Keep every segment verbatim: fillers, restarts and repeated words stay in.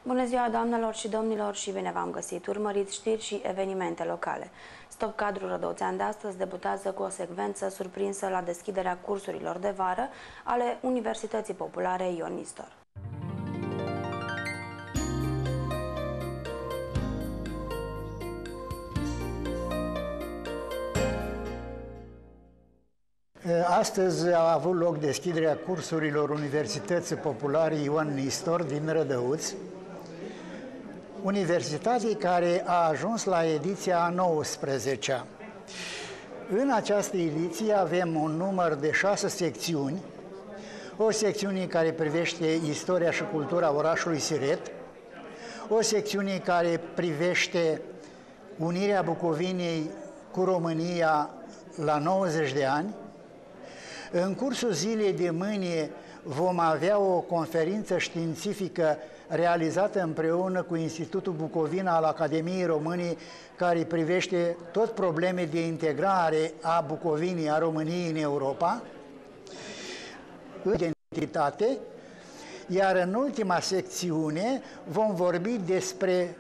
Bună ziua, doamnelor și domnilor, și bine v-am găsit! Urmăriți știri și evenimente locale. Stop Cadrul Rădăuțean de astăzi debutează cu o secvență surprinsă la deschiderea cursurilor de vară ale Universității Populare Ion Nistor. Astăzi a avut loc deschiderea cursurilor Universității Populare Ion Nistor din Rădăuți, universitatea care a ajuns la ediția a nouăsprezecea. În această ediție avem un număr de șase secțiuni, o secțiune care privește istoria și cultura orașului Siret, o secțiune care privește unirea Bucovinei cu România la nouăzeci de ani. În cursul zilei de mâine vom avea o conferință științifică realizată împreună cu Institutul Bucovina al Academiei Române, care privește tot probleme de integrare a Bucovinei, a României în Europa, identitate, iar în ultima secțiune vom vorbi despre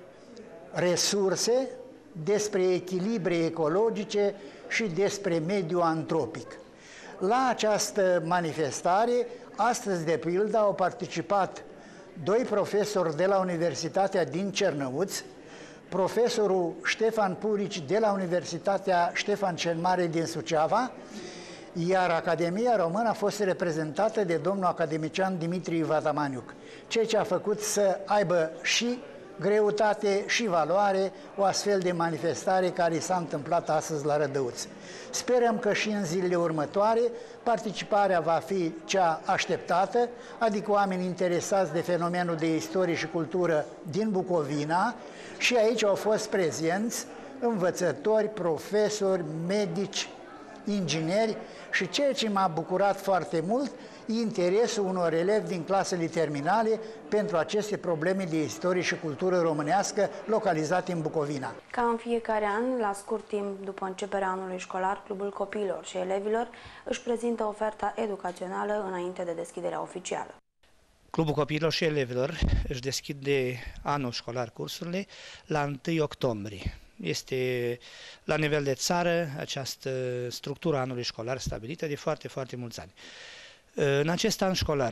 resurse, despre echilibre ecologice și despre mediul antropic. La această manifestare, astăzi de pildă, au participat doi profesori de la Universitatea din Cernăuți, profesorul Ștefan Purici de la Universitatea Ștefan cel Mare din Suceava, iar Academia Română a fost reprezentată de domnul academician Dimitrie Vatamaniuc, ceea ce a făcut să aibă și greutate și valoare o astfel de manifestare care s-a întâmplat astăzi la Rădăuți. Sperăm că și în zilele următoare participarea va fi cea așteptată, adică oameni interesați de fenomenul de istorie și cultură din Bucovina, și aici au fost prezenți învățători, profesori, medici, ingineri și ceea ce m-a bucurat foarte mult, interesul unor elevi din clasele terminale pentru aceste probleme de istorie și cultură românească localizate în Bucovina. Ca în fiecare an, la scurt timp după începerea anului școlar, Clubul Copiilor și Elevilor își prezintă oferta educațională înainte de deschiderea oficială. Clubul Copiilor și Elevilor își deschide anul școlar cursurile la întâi octombrie. Este la nivel de țară această structură anului școlar stabilită de foarte, foarte mulți ani. În acest an școlar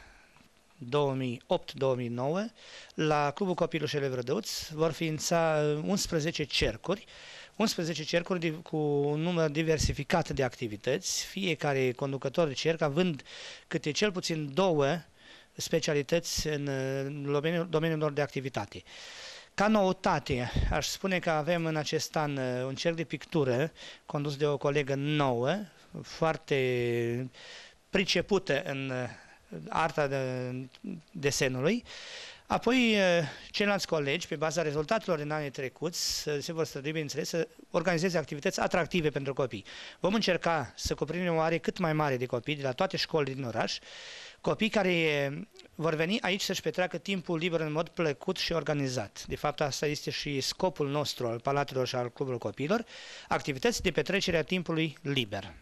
două mii opt două mii nouă, la Clubul Copiilor și Elevi Rădăuți vor ființa unsprezece cercuri, unsprezece cercuri de, cu un număr diversificat de activități, fiecare conducător de cerc având câte cel puțin două specialități în domeniul, domeniul lor de activitate. Ca noutate, aș spune că avem în acest an un cerc de pictură condus de o colegă nouă, foarte pricepută în arta de desenului. Apoi, ceilalți colegi, pe baza rezultatelor din anii trecuți, se vor strădui, bineînțeles, să organizeze activități atractive pentru copii. Vom încerca să cuprindem o are cât mai mare de copii de la toate școlile din oraș, copii care vor veni aici să-și petreacă timpul liber în mod plăcut și organizat. De fapt, asta este și scopul nostru al Palatelor și al Clubului Copiilor, activități de petrecere a timpului liber.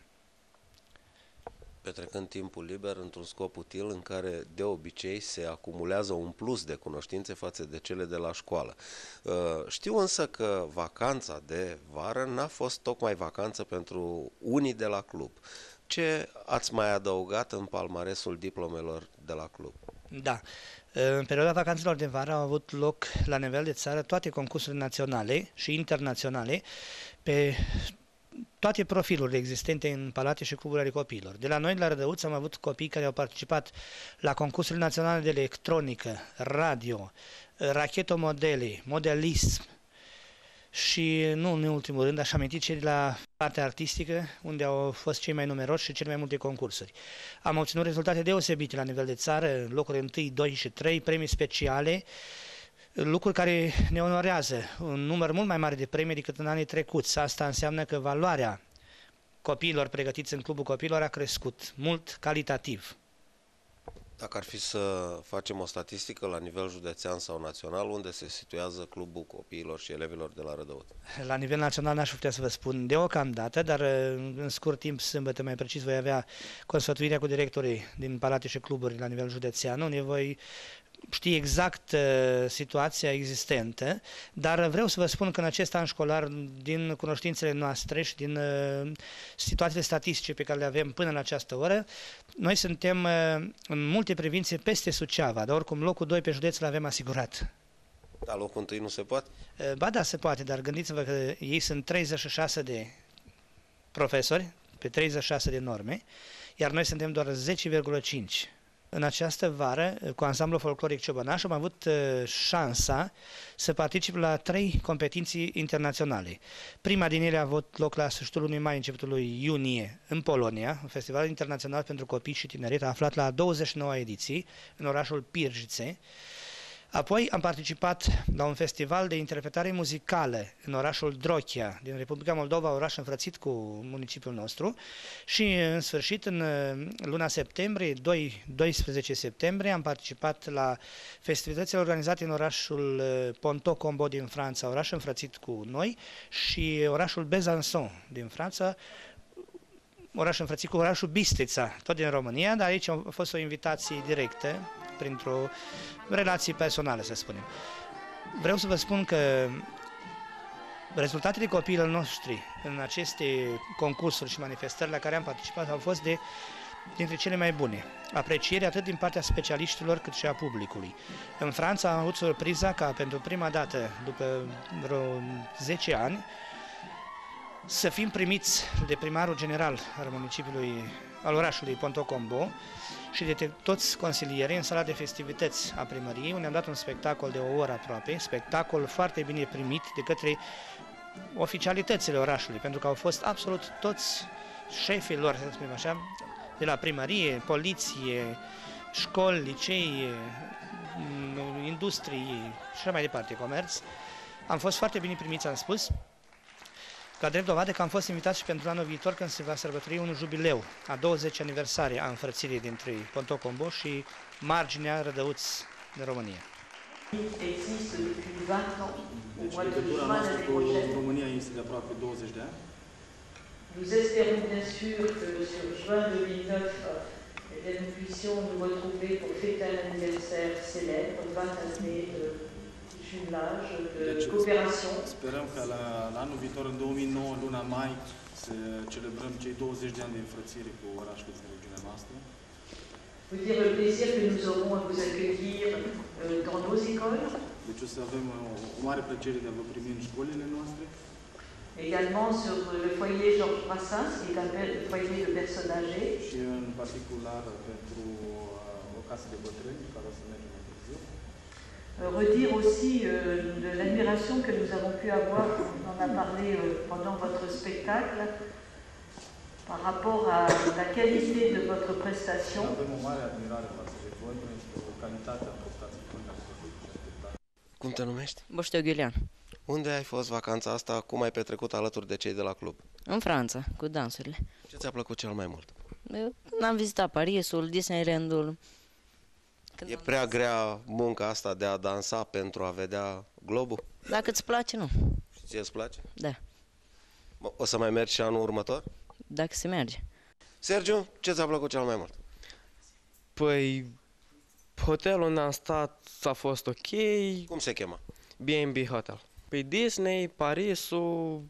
Petrecând timpul liber într-un scop util în care de obicei se acumulează un plus de cunoștințe față de cele de la școală. Știu însă că vacanța de vară n-a fost tocmai vacanță pentru unii de la club. Ce ați mai adăugat în palmaresul diplomelor de la club? Da. În perioada vacanțelor de vară au avut loc la nivel de țară toate concursurile naționale și internaționale pe toate profilurile existente în palate și cluburile ale copiilor. De la noi, de la Rădăuți, am avut copii care au participat la concursurile naționale de electronică, radio, rachetomodele, modelism și, nu în ultimul rând, aș aminti cei de la partea artistică, unde au fost cei mai numeroși și cele mai multe concursuri. Am obținut rezultate deosebite la nivel de țară, locuri întâi, doi și trei, premii speciale, lucruri care ne onorează, un număr mult mai mare de premii decât în anii trecuți. Asta înseamnă că valoarea copiilor pregătiți în Clubul Copiilor a crescut mult calitativ. Dacă ar fi să facem o statistică la nivel județean sau național, unde se situează Clubul Copiilor și Elevilor de la Rădăuți? La nivel național n-aș putea să vă spun deocamdată, dar în scurt timp, sâmbătă mai precis, voi avea consfătuirea cu directorii din palate și cluburi la nivel județean, unde voi ști exact uh, situația existentă, dar vreau să vă spun că în acest an școlar, din cunoștințele noastre și din uh, situațiile statistice pe care le avem până la această oră, noi suntem uh, în multe privințe peste Suceava, dar oricum locul doi pe județ îl avem asigurat. Dar locul întâi nu se poate? Uh, ba da, se poate, dar gândiți-vă că ei sunt treizeci și șase de profesori pe treizeci și șase de norme, iar noi suntem doar zece virgulă cinci. În această vară, cu ansamblul folcloric Ciobănaș, am avut uh, șansa să particip la trei competiții internaționale. Prima din ele a avut loc la sfârșitul lunii mai, începutul lui iunie, în Polonia, un festival internațional pentru copii și tineret, aflat la douăzeci și nouă ediții, în orașul Pirjice. Apoi am participat la un festival de interpretare muzicală în orașul Drochia, din Republica Moldova, oraș înfrățit cu municipiul nostru, și în sfârșit, în luna septembrie, doi doisprezece septembrie, am participat la festivitățile organizate în orașul Pontot-Combo din Franța, oraș înfrățit cu noi, și orașul Besançon din Franța, oraș înfrățit cu orașul Bistrița, tot din România, dar aici a fost o invitație directă, printr-o relații personale, să spunem. Vreau să vă spun că rezultatele copiilor noștri în aceste concursuri și manifestări la care am participat au fost de, dintre cele mai bune. Apreciere atât din partea specialiștilor cât și a publicului. În Franța am avut surpriza ca pentru prima dată, după vreo zece ani, să fim primiți de primarul general al municipiului, al orașului Pontot-Combo, și de toți consilierii în sala de festivități a primăriei, unde am dat un spectacol de o oră aproape, spectacol foarte bine primit de către oficialitățile orașului, pentru că au fost absolut toți șefii lor, să spunem așa, de la primărie, poliție, școli, licei, industrie și așa mai departe, comerț. Am fost foarte bine primiți, am spus, ca drept dovadă că am fost invitat și pentru anul viitor, când se va sărbători un jubileu, a douăzecea aniversare a înfrățirii dintre Pontot-Combo și marginea Rădăuți de România. Legătura noastră cu România este de aproape douăzeci de ani. Nous espérons bien sûr que sur juin deux mille neuf, nous puissions nous retrouver pour fêter un anniversaire célèbre, vingt années de jumelage, de deci, coopération. Sperăm ca la, la anul viitor, în două mii nouă, luna mai, să celebrăm cei douăzeci de ani de înfrățire cu orașul din regiunea noastră. Vous dire le plaisir que nous aurons à vous accueillir euh, dans nos écoles. Deci o să avem o, o mare plăcere de a vă primi în școlile noastre. Également sur le foyer Georges Brassens, qui est un foyer de personnes âgées. Și în particular pentru uh, o casă de bătrâni, care o să mergem mai târziu. Redire aussi euh, de l'admiration que nous avons pu avoir, on en a parlé euh, pendant votre spectacle, par rapport à la qualité de votre prestation. Avem o mare admirare față de voi pentru calitatea prestației pe care ați făcut în spectacol. Cum te numești? Boșteu Ghiulean. Unde ai fost vacanța asta? Cum ai petrecut alături de cei de la club? În Franța, cu dansurile. Ce ți-a plăcut cel mai mult? Am vizitat Parisul, Disneylandul. E prea grea munca asta de a dansa pentru a vedea globul? Dacă îți place, nu. Și ție îți place? Da. O să mai mergi și anul următor? Dacă se merge. Sergiu, ce ți-a plăcut cel mai mult? Păi, hotelul unde am stat a fost ok. Cum se chema? B and B Hotel. Păi Disney, Parisul,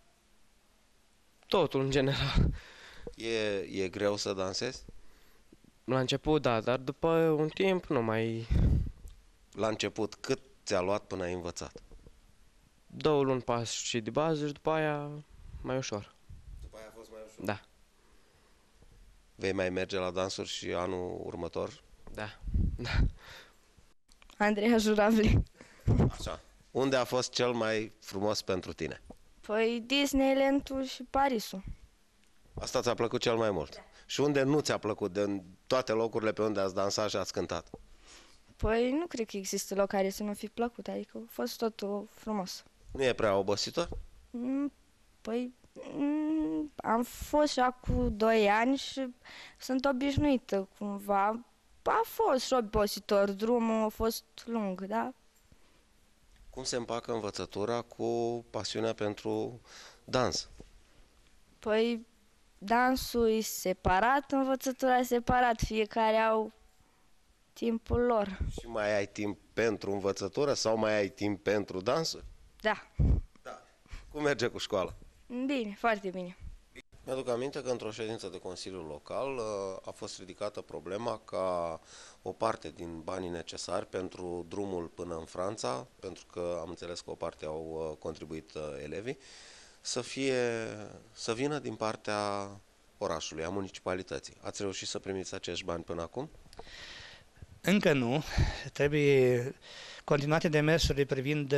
totul în general. E, e greu să dansezi? La început, da, dar după un timp nu mai... La început, cât ți-a luat până ai învățat? Două luni pas și de bază și după aia mai ușor. După aia a fost mai ușor? Da. Vei mai merge la dansuri și anul următor? Da. Da. Andreea Juravli. Așa. Unde a fost cel mai frumos pentru tine? Păi Disneyland-ul și Parisul. Asta ți-a plăcut cel mai mult? Și unde nu ți-a plăcut, din toate locurile pe unde ați dansat și ați cântat? Păi nu cred că există loc care să nu fi plăcut, adică a fost totul frumos. Nu e prea obositor? Mm, Păi mm, am fost și acum doi ani și sunt obișnuită cumva. A fost și obositor, drumul a fost lung, da? Cum se împacă învățătura cu pasiunea pentru dans? Păi dansul e separat, învățătura e separat, fiecare au timpul lor. Și mai ai timp pentru învățătură sau mai ai timp pentru dansuri? Da. Da. Cum merge cu școala? Bine, foarte bine. Mi-aduc aminte că într-o ședință de Consiliu Local a fost ridicată problema ca o parte din banii necesari pentru drumul până în Franța, pentru că am înțeles că o parte au contribuit elevii, să, fie, să vină din partea orașului, a municipalității. Ați reușit să primiți acești bani până acum? Încă nu. Trebuie continuate demersurile privind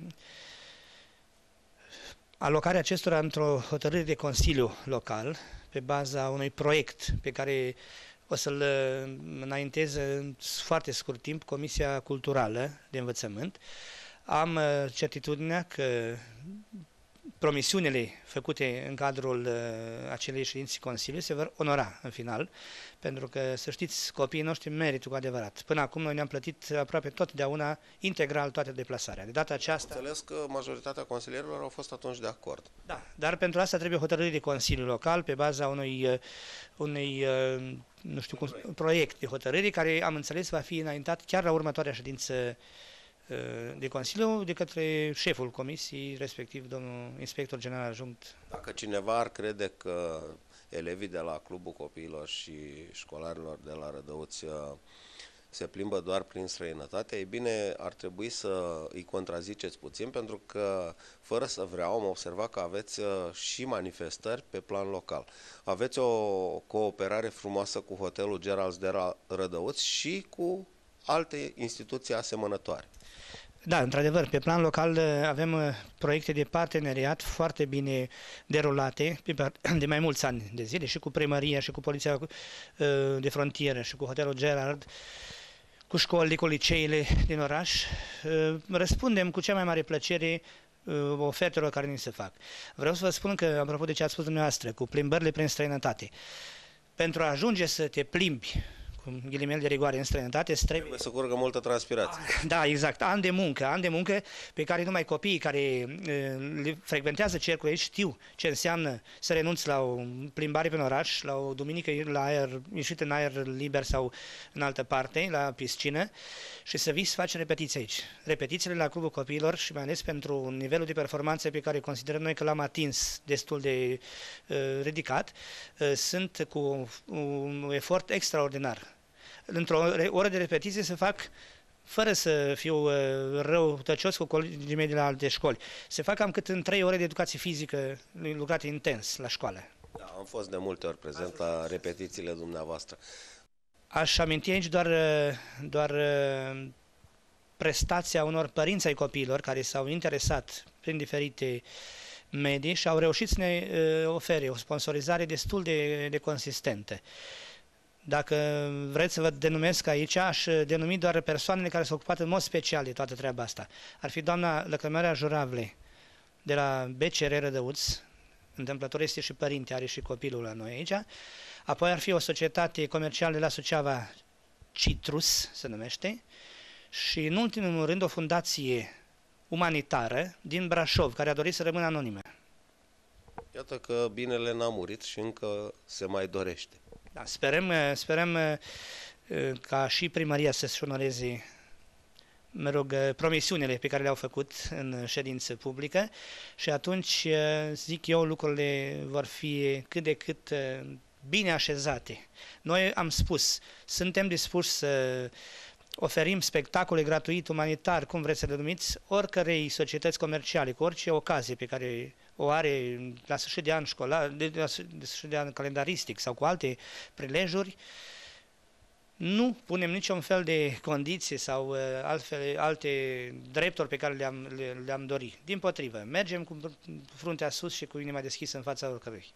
alocarea acestora într-o hotărâre de Consiliu Local, pe baza unui proiect pe care o să-l înaintez în foarte scurt timp Comisia Culturală de Învățământ. Am certitudinea că promisiunile făcute în cadrul uh, acelei ședințe Consiliului se vor onora în final, pentru că, să știți, copiii noștri merită cu adevărat. Până acum noi ne-am plătit aproape totdeauna integral toată deplasarea. De data aceasta... Înțeles că majoritatea consilierilor au fost atunci de acord. Da, dar pentru asta trebuie hotărâri de Consiliu Local pe baza unui, unui nu știu cum, proiect de hotărâri care, am înțeles, va fi înaintat chiar la următoarea ședință de Consiliu de către șeful comisiei, respectiv domnul inspector general adjunct. Dacă cineva ar crede că elevii de la Clubul Copiilor și școlarilor de la Rădăuți se plimbă doar prin străinătate, ei bine, ar trebui să îi contraziceți puțin, pentru că, fără să vreau, am observat că aveți și manifestări pe plan local. Aveți o cooperare frumoasă cu hotelul Geralds de Rădăuți și cu alte instituții asemănătoare. Da, într-adevăr, pe plan local avem proiecte de parteneriat foarte bine derulate de mai mulți ani de zile și cu primăria și cu poliția de frontieră și cu hotelul Gerard, cu școlile, cu liceile din oraș. Răspundem cu cea mai mare plăcere ofertelor care ni se fac. Vreau să vă spun că, apropo de ce ați spus dumneavoastră, cu plimbările prin străinătate, pentru a ajunge să te plimbi cu ghilimele de rigoare în străinătate, trebuie... trebuie să curgă multă transpirație. Da, exact. Ani de muncă, ani de muncă pe care numai copiii care uh, frecventează cercul aici știu ce înseamnă să renunți la o plimbare prin oraș, la o duminică la aer, ieșit în aer liber sau în altă parte, la piscină, și să vii să faci repetiții aici. Repetițiile la Clubul Copiilor și mai ales pentru nivelul de performanță pe care considerăm noi că l-am atins destul de uh, ridicat, uh, sunt cu un efort extraordinar. Într-o oră de repetiție se fac, fără să fiu uh, rău tăcios cu colegii mei de la alte școli, se fac cam cât în trei ore de educație fizică lucrate intens la școală. Da, am fost de multe ori prezent la repetițiile dumneavoastră. Aș aminti aici doar, doar prestația unor părinți ai copiilor care s-au interesat prin diferite medii și au reușit să ne ofere o sponsorizare destul de, de consistentă. Dacă vreți să vă denumesc aici, aș denumi doar persoanele care s-au ocupat în mod special de toată treaba asta. Ar fi doamna Lăcrămioara Juravle, de la B C R Rădăuți, întâmplător este și părinte, are și copilul la noi aici. Apoi ar fi o societate comercială de la Suceava, Citrus se numește, și în ultimul rând o fundație umanitară din Brașov, care a dorit să rămână anonimă. Iată că binele n-a murit și încă se mai dorește. Da, sperăm, sperăm ca și primăria să-și onoreze, mă rog, promisiunile pe care le-au făcut în ședință publică și atunci, zic eu, lucrurile vor fi cât de cât bine așezate. Noi am spus, suntem dispuși să oferim spectacole gratuit, umanitar, cum vreți să le numiți, oricărei societăți comerciale, cu orice ocazie pe care o are la sfârșit de an școlar, de, de, de sfârșit de an calendaristic sau cu alte prilejuri. Nu punem niciun fel de condiții sau uh, altfel, alte drepturi pe care le-am le, le-am dorit. Dimpotrivă, mergem cu fruntea sus și cu inima deschisă în fața oricărui.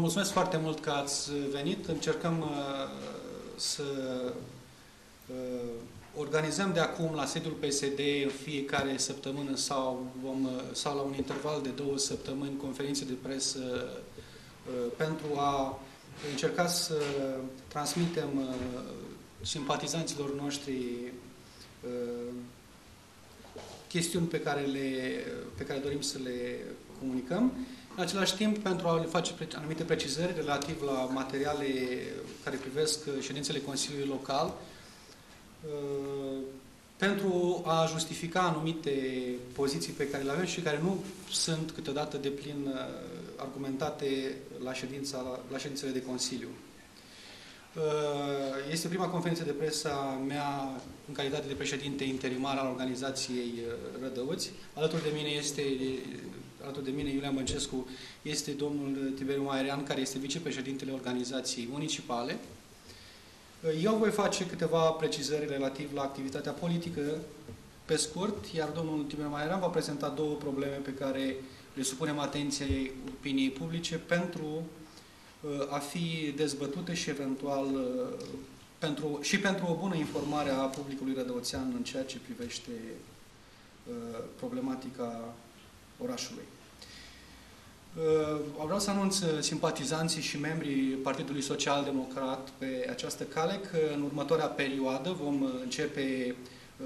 mulțumesc foarte mult că ați venit. Încercăm uh, să uh, organizăm de acum la sediul P S D în fiecare săptămână sau, vom, sau la un interval de două săptămâni conferințe de presă uh, pentru a încerca să transmitem uh, simpatizanților noștri uh, chestiuni pe care, le, pe care dorim să le comunicăm. În același timp, pentru a le face anumite precizări relativ la materiale care privesc ședințele Consiliului Local, pentru a justifica anumite poziții pe care le avem și care nu sunt câteodată deplin argumentate la, ședința, la ședințele de Consiliu. Este prima conferință de presă a mea în calitate de președinte interimar al organizației Rădăuți. Alături de mine este, alături de mine Iulian Băncescu, este domnul Tiberiu Maerean, care este vicepreședintele organizației municipale. Eu voi face câteva precizări relativ la activitatea politică, pe scurt, iar domnul Tiberiu Maerean va prezenta două probleme pe care le supunem atenției opiniei publice pentru a fi dezbătute și eventual pentru, și pentru o bună informare a publicului rădăuțean în ceea ce privește problematica orașului. Vreau să anunț simpatizanții și membrii Partidului Social Democrat pe această cale că în următoarea perioadă vom începe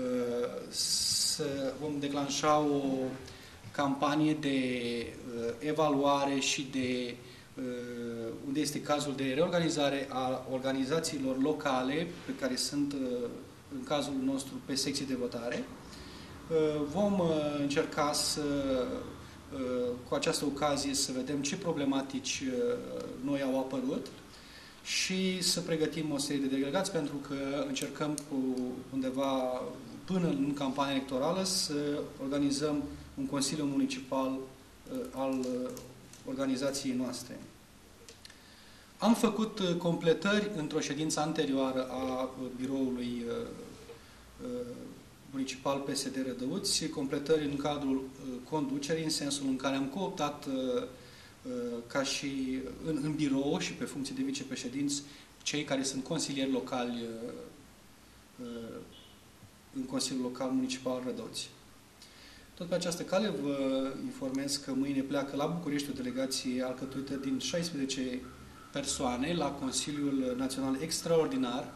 să vom declanșa o campanie de evaluare și de unde este cazul de reorganizare a organizațiilor locale, pe care sunt, în cazul nostru, pe secții de votare. Vom încerca să, cu această ocazie, să vedem ce problematici noi au apărut și să pregătim o serie de delegați, pentru că încercăm cu undeva până în campania electorală să organizăm un Consiliu Municipal al organizației noastre. Am făcut completări într-o ședință anterioară a biroului municipal P S D Rădăuți, completări în cadrul conducerii, în sensul în care am cooptat ca și în, în birou și pe funcție de vicepreședinți cei care sunt consilieri locali în Consiliul Local Municipal Rădăuți. Tot pe această cale vă informez că mâine pleacă la București o delegație alcătuită din șaisprezece persoane la Consiliul Național Extraordinar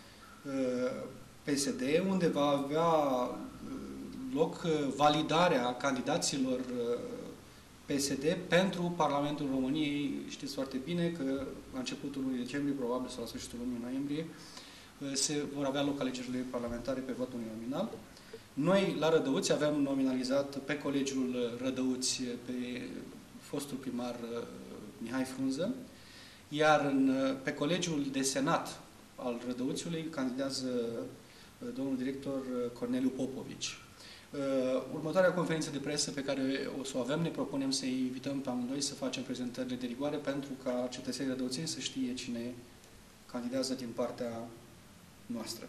P S D, unde va avea loc validarea candidaților P S D pentru Parlamentul României. Știți foarte bine că la începutul lunii decembrie, probabil sau la sfârșitul lunii noiembrie, se vor avea loc alegerile parlamentare pe vot uninominal. Noi, la Rădăuți, avem nominalizat pe Colegiul Rădăuți pe fostul primar Mihai Frunză, iar în, pe Colegiul de Senat al Rădăuțiului candidează domnul director Corneliu Popovici. Următoarea conferință de presă pe care o să o avem, ne propunem să invităm pe amândoi să facem prezentările de rigoare pentru ca cetățenii rădăuțeni să știe cine candidează din partea noastră.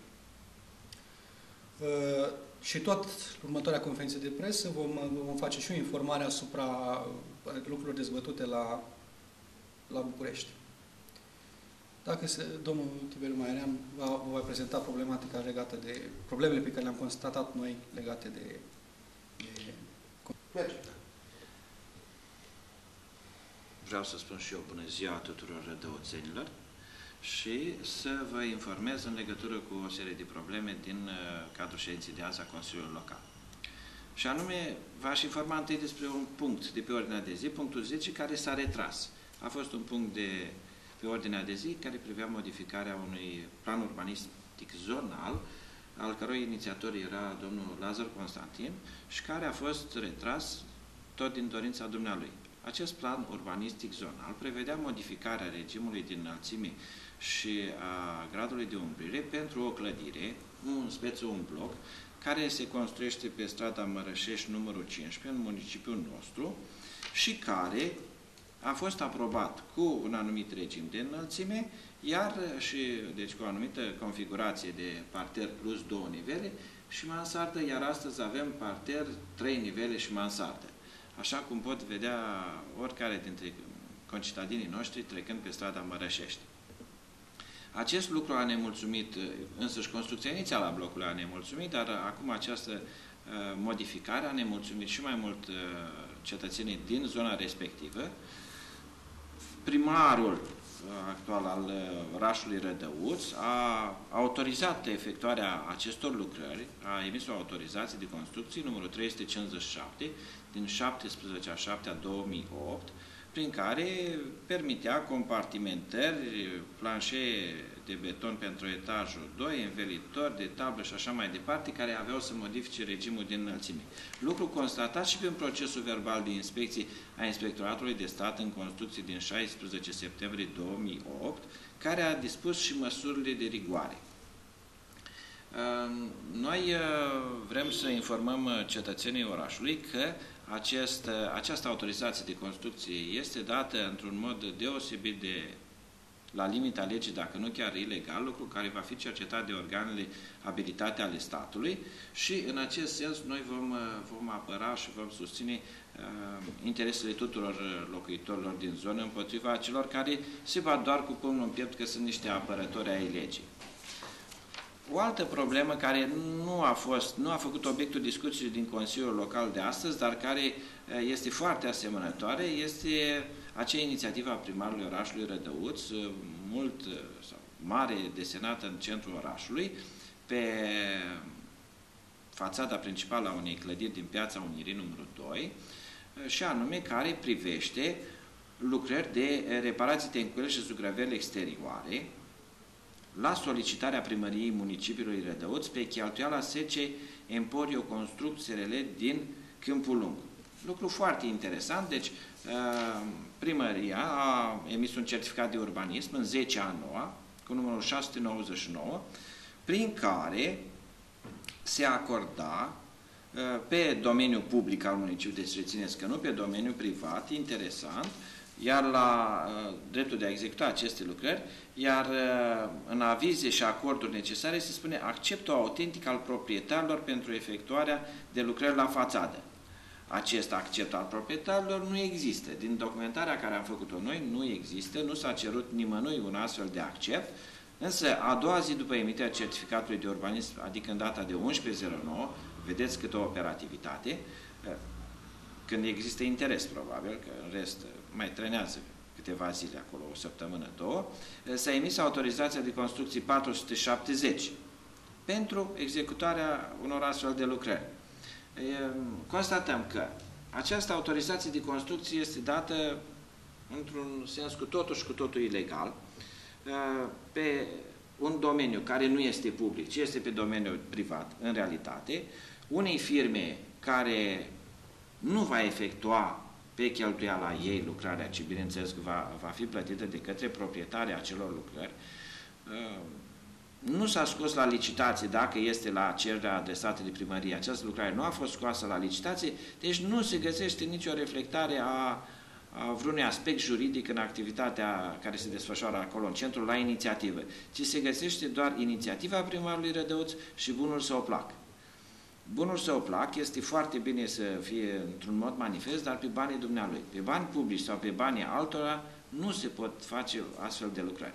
Și tot următoarea conferință de presă vom, vom face și o informare asupra lucrurilor dezbătute la, la București. Dacă se, domnul Tiberiu Maerean va, va prezenta problematica legată de problemele pe care le-am constatat noi legate de... de... Merge. Vreau să spun și eu bună ziua tuturor rădăuțenilor și să vă informez în legătură cu o serie de probleme din uh, cadrul ședinței de azi a Consiliului Local. Și anume, v-aș informa întâi despre un punct de pe ordinea de zi, punctul zece, care s-a retras. A fost un punct de pe ordinea de zi care privea modificarea unui plan urbanistic zonal, al cărui inițiator era domnul Lazar Constantin și care a fost retras tot din dorința dumnealui. Acest plan urbanistic zonal prevedea modificarea regimului din înălțime și a gradului de umbrire pentru o clădire, un speță, un bloc, care se construiește pe strada Mărășești numărul cincisprezece în municipiul nostru și care a fost aprobat cu un anumit regim de înălțime, iar și deci cu o anumită configurație de parter plus două nivele și mansardă, iar astăzi avem parter, trei nivele și mansardă. Așa cum pot vedea oricare dintre concitadinii noștri trecând pe strada Mărășești. Acest lucru a nemulțumit, însăși construcția inițială a blocului a nemulțumit, dar acum această modificare a nemulțumit și mai mult cetățenii din zona respectivă. Primarul actual al orașului Rădăuț a autorizat efectuarea acestor lucrări, a emis o autorizație de construcție numărul trei sute cincizeci și șapte din șaptesprezece a șaptea două mii opt, prin care permitea compartimentări, planșee de beton pentru etajul doi, învelitori de tablă și așa mai departe, care aveau să modifice regimul de înălțime. Lucru constatat și prin procesul verbal de inspecție a Inspectoratului de Stat în Construcții din șaisprezece septembrie două mii opt, care a dispus și măsurile de rigoare. Noi vrem să informăm cetățenii orașului că acest, această autorizație de construcție este dată într-un mod deosebit de la limita legii, dacă nu chiar ilegal, lucru care va fi cercetat de organele abilitate ale statului și în acest sens noi vom, vom apăra și vom susține uh, interesele tuturor locuitorilor din zonă împotriva celor care se bat doar cu pumnul în piept că sunt niște apărători ai legii. O altă problemă care nu a, fost, nu a făcut obiectul discuției din Consiliul Local de astăzi, dar care este foarte asemănătoare, este acea inițiativă a primarului orașului Rădăuț, mult sau mare desenată în centrul orașului, pe fațada principală a unei clădiri din Piața Unirii numărul doi, și anume care privește lucrări de reparații tencurile și zugrăveli exterioare, la solicitarea primăriei municipiului Rădăuț pe cheltuiala S C Emporio Construct S R L din Câmpul Lung. Lucru foarte interesant, deci primăria a emis un certificat de urbanism în zece a noua, cu numărul șase sute nouăzeci și nouă, prin care se acorda pe domeniul public al municipiului, deci rețineți că nu pe domeniul privat, interesant, iar la uh, dreptul de a executa aceste lucrări, iar uh, în avize și acorduri necesare se spune acceptul autentic al proprietarilor pentru efectuarea de lucrări la fațadă. Acest accept al proprietarilor nu există. Din documentarea care am făcut-o noi, nu există, nu s-a cerut nimănui un astfel de accept, însă a doua zi după emiterea certificatului de urbanism, adică în data de unsprezece zero nouă, vedeți câtă operativitate, când există interes, probabil, că în rest mai trenează câteva zile acolo, o săptămână, două, s-a emis autorizația de construcții patru sute șaptezeci pentru executarea unor astfel de lucrări. Constatăm că această autorizație de construcție este dată într-un sens cu totul și cu totul ilegal, pe un domeniu care nu este public, ci este pe domeniul privat, în realitate, unei firme care nu va efectua pe cheltuiala ei lucrarea, ci bineînțeles că va, va fi plătită de către proprietarii acelor lucrări. Nu s-a scos la licitație dacă este la cererea adresată de primărie. Această lucrare nu a fost scoasă la licitație, deci nu se găsește nicio reflectare a, a vreunui aspect juridic în activitatea care se desfășoară acolo în centru la inițiativă, ci se găsește doar inițiativa primarului Rădăuț și bunul său plac. Bunul său plac este foarte bine să fie într-un mod manifest, dar pe banii dumnealui. Pe bani publici sau pe banii altora nu se pot face astfel de lucrări.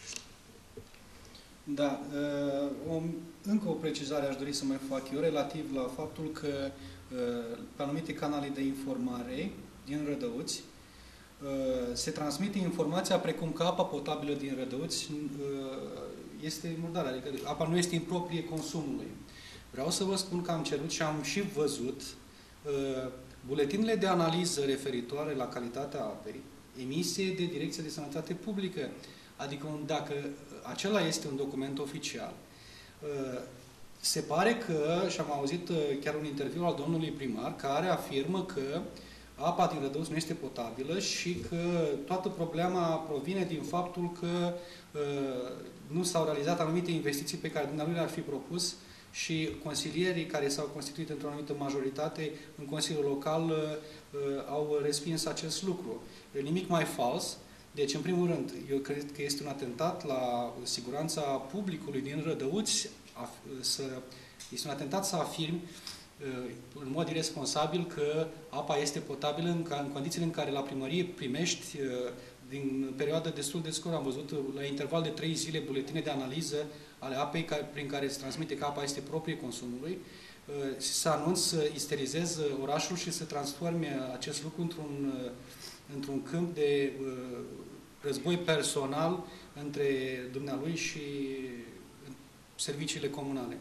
Da, o, încă o precizare aș dori să mai fac eu relativ la faptul că pe anumite canale de informare din Rădăuți se transmite informația precum că apa potabilă din Rădăuți este murdară, adică apa nu este improprie consumului. Vreau să vă spun că am cerut și am și văzut uh, buletinele de analiză referitoare la calitatea apei emise de Direcția de Sănătate Publică. Adică un, dacă acela este un document oficial, uh, se pare că, și am auzit uh, chiar un interviu al domnului primar, care afirmă că apa din Rădăuț nu este potabilă și că toată problema provine din faptul că uh, nu s-au realizat anumite investiții pe care dumneavoastră le-ar fi propus și consilierii care s-au constituit într-o anumită majoritate în Consiliul Local uh, au respins acest lucru. Nimic mai fals. Deci, în primul rând, eu cred că este un atentat la siguranța publicului din Rădăuți, să, este un atentat să afirmi în mod irresponsabil că apa este potabilă în, în condițiile în care la primărie primești din perioadă destul de scurtă. Am văzut la interval de trei zile buletine de analiză ale apei care, prin care se transmite că apa este proprie consumului. Să anunț să isterizez orașul și să transforme acest lucru într-un într-un câmp de război personal între dumnealui și serviciile comunale.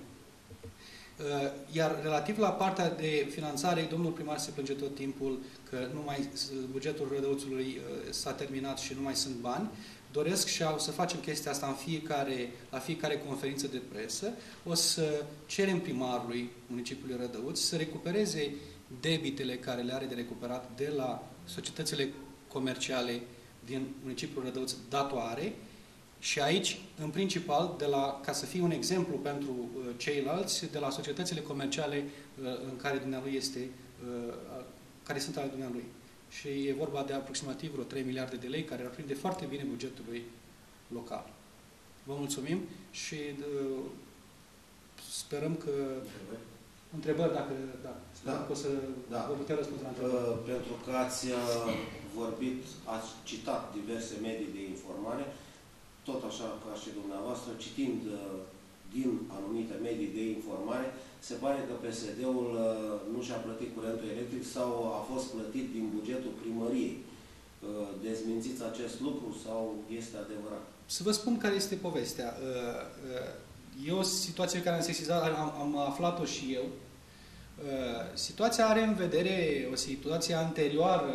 Iar relativ la partea de finanțare, domnul primar se plânge tot timpul că nu mai, bugetul Rădăuțului s-a terminat și nu mai sunt bani. Doresc și o să facem chestia asta în fiecare, la fiecare conferință de presă. O să cerem primarului municipiului Rădăuț să recupereze debitele care le are de recuperat de la societățile comerciale din municipiul Rădăuț datoare. Și aici, în principal, de la, ca să fie un exemplu pentru uh, ceilalți, de la societățile comerciale uh, în care dumnealui este, uh, care sunt ale dumnealui. Și e vorba de aproximativ vreo trei miliarde de lei, care ar prinde foarte bine bugetului local. Vă mulțumim și uh, sperăm că... Întrebări? Întrebări, dacă, da, da. Că o să da. vă putem răspunde la întrebări. Uh, pentru că ați uh, vorbit, ați citat diverse medii de informare, tot așa ca și dumneavoastră, citind uh, din anumite medii de informare, se pare că P S D-ul uh, nu și-a plătit curentul electric sau a fost plătit din bugetul primăriei. Uh, dezmințiți acest lucru sau este adevărat? Să vă spun care este povestea. Uh, uh, e o situație care am sesizat, am, am aflat-o și eu. Uh, situația are în vedere o situație anterioară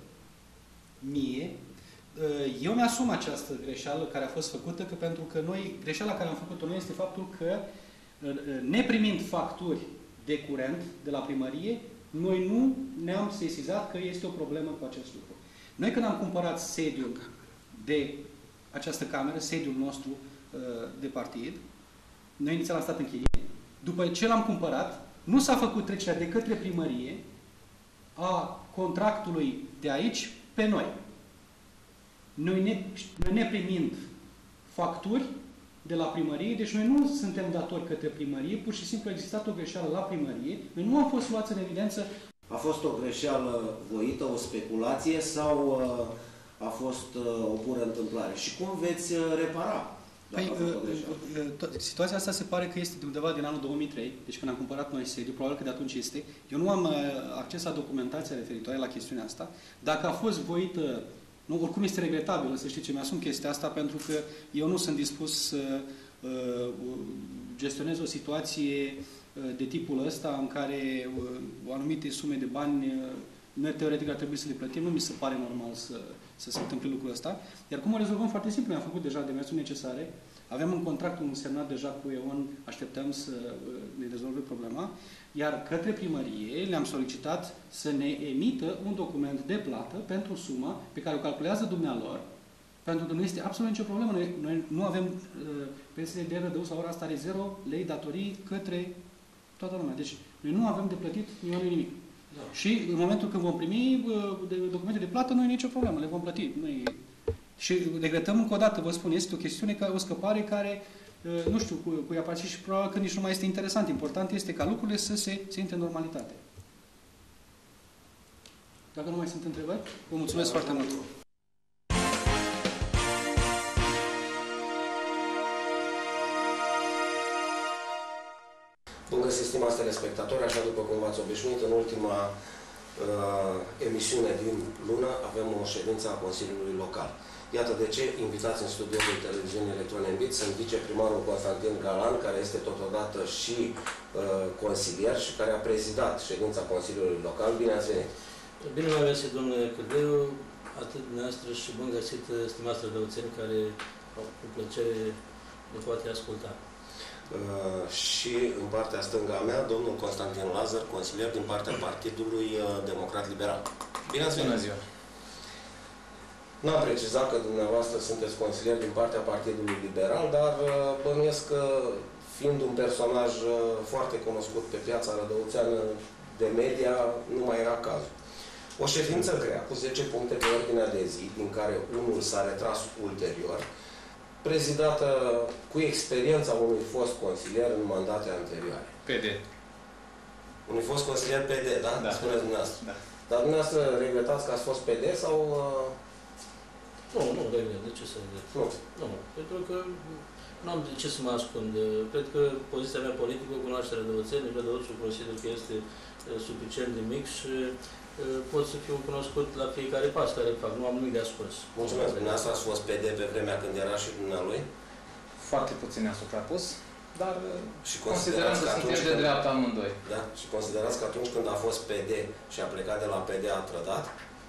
mie. Eu mi-asum această greșeală care a fost făcută, că pentru că noi, greșeala care am făcut-o noi este faptul că, neprimind facturi de curent de la primărie, noi nu ne-am sesizat că este o problemă cu acest lucru. Noi când am cumpărat sediul de această cameră, sediul nostru de partid, noi inițial am stat în chirie, după ce l-am cumpărat, nu s-a făcut trecerea de către primărie a contractului de aici pe noi. Noi, ne, noi neprimind facturi de la primărie, deci noi nu suntem datori către primărie, pur și simplu a existat o greșeală la primărie, noi nu am fost luați în evidență. A fost o greșeală voită, o speculație sau uh, a fost uh, o pură întâmplare? Și cum veți uh, repara? Păi, uh, situația asta se pare că este de undeva din anul două mii trei, deci când am cumpărat noi sediu, probabil că de atunci este. Eu nu am uh, acces la documentația referitoare la chestiunea asta. Dacă a fost voită, nu, oricum este regretabil, să știți ce mi-asum chestia asta, pentru că eu nu sunt dispus să uh, gestionez o situație uh, de tipul ăsta în care uh, o anumite sume de bani uh, noi teoretic ar trebui să le plătim, nu mi se pare normal să, să se întâmple lucrul ăsta. Iar cum o rezolvăm? Foarte simplu, ne-am făcut deja demersuri necesare, avem un contract semnat deja cu E O N, așteptăm să uh, ne rezolve problema, iar către primărie le-am solicitat să ne emită un document de plată pentru suma pe care o calculează dumnealor, pentru că nu este absolut nicio problemă. Noi, noi nu avem, uh, P S D Rădăuț la ora asta are zero lei datorii către toată lumea. Deci noi nu avem de plătit nimic. Da. Și în momentul când vom primi uh, de, documente de plată, noi nicio problemă, le vom plăti. Noi... Și regretăm încă o dată, vă spun, este o chestiune, o scăpare care nu știu cu, cu aparține și probabil că nici nu mai este interesant. Important este ca lucrurile să se, se intre în normalitate. Dacă nu mai sunt întrebări, vă mulțumesc foarte mult. Bun găsit, stimați telespectatori, așa după cum v-ați obișnuit, în ultima uh, emisiune din lună avem o ședință a Consiliului Local. Iată de ce invitați în studioul de televiziune Electron-Envit sunt viceprimarul Constantin Galan, care este totodată și uh, consilier și care a prezidat ședința Consiliului Local. Bine ați venit! Bine v-am găsit, domnule Cârdeu, atât dumneavoastră și bun găsit, stimați rădăuțeni, care cu plăcere ne poate asculta. Uh, și în partea stânga mea, domnul Constantin Lazar, consilier din partea Partidului uh, Democrat Liberal. Bine ați venit! Bună ziua! N-am precizat că dumneavoastră sunteți consilier din partea Partidului Liberal, dar bănuiesc că, fiind un personaj foarte cunoscut pe piața rădăuțeană de media, nu mai era cazul. O ședință grea, cu zece puncte pe ordinea de zi, din care unul s-a retras ulterior, prezidată cu experiența unui fost consilier în mandate anterioare. P D. Unui fost consilier P D, da? Da. Spuneți dumneavoastră. Da. Dar dumneavoastră regretați că ați fost P D sau... Uh... Nu, nu regret. De ce să regret? Nu. Nu, pentru că nu am de ce să mă ascund. Cred că poziția mea politică, cunoașterea Rădăuțenii, Rădăuțul consider că este suficient de mic și pot să fiu cunoscut la fiecare pas care fac. Nu am nimic de ascuns. Mulțumesc. Dumneavoastră ați fost P D pe vremea când era și dumnealui? Foarte puțin ne-a suprapus, dar și considerăm că suntem de dreapta amândoi. Da? Și considerați că atunci când a fost P D și a plecat de la P D a trădat?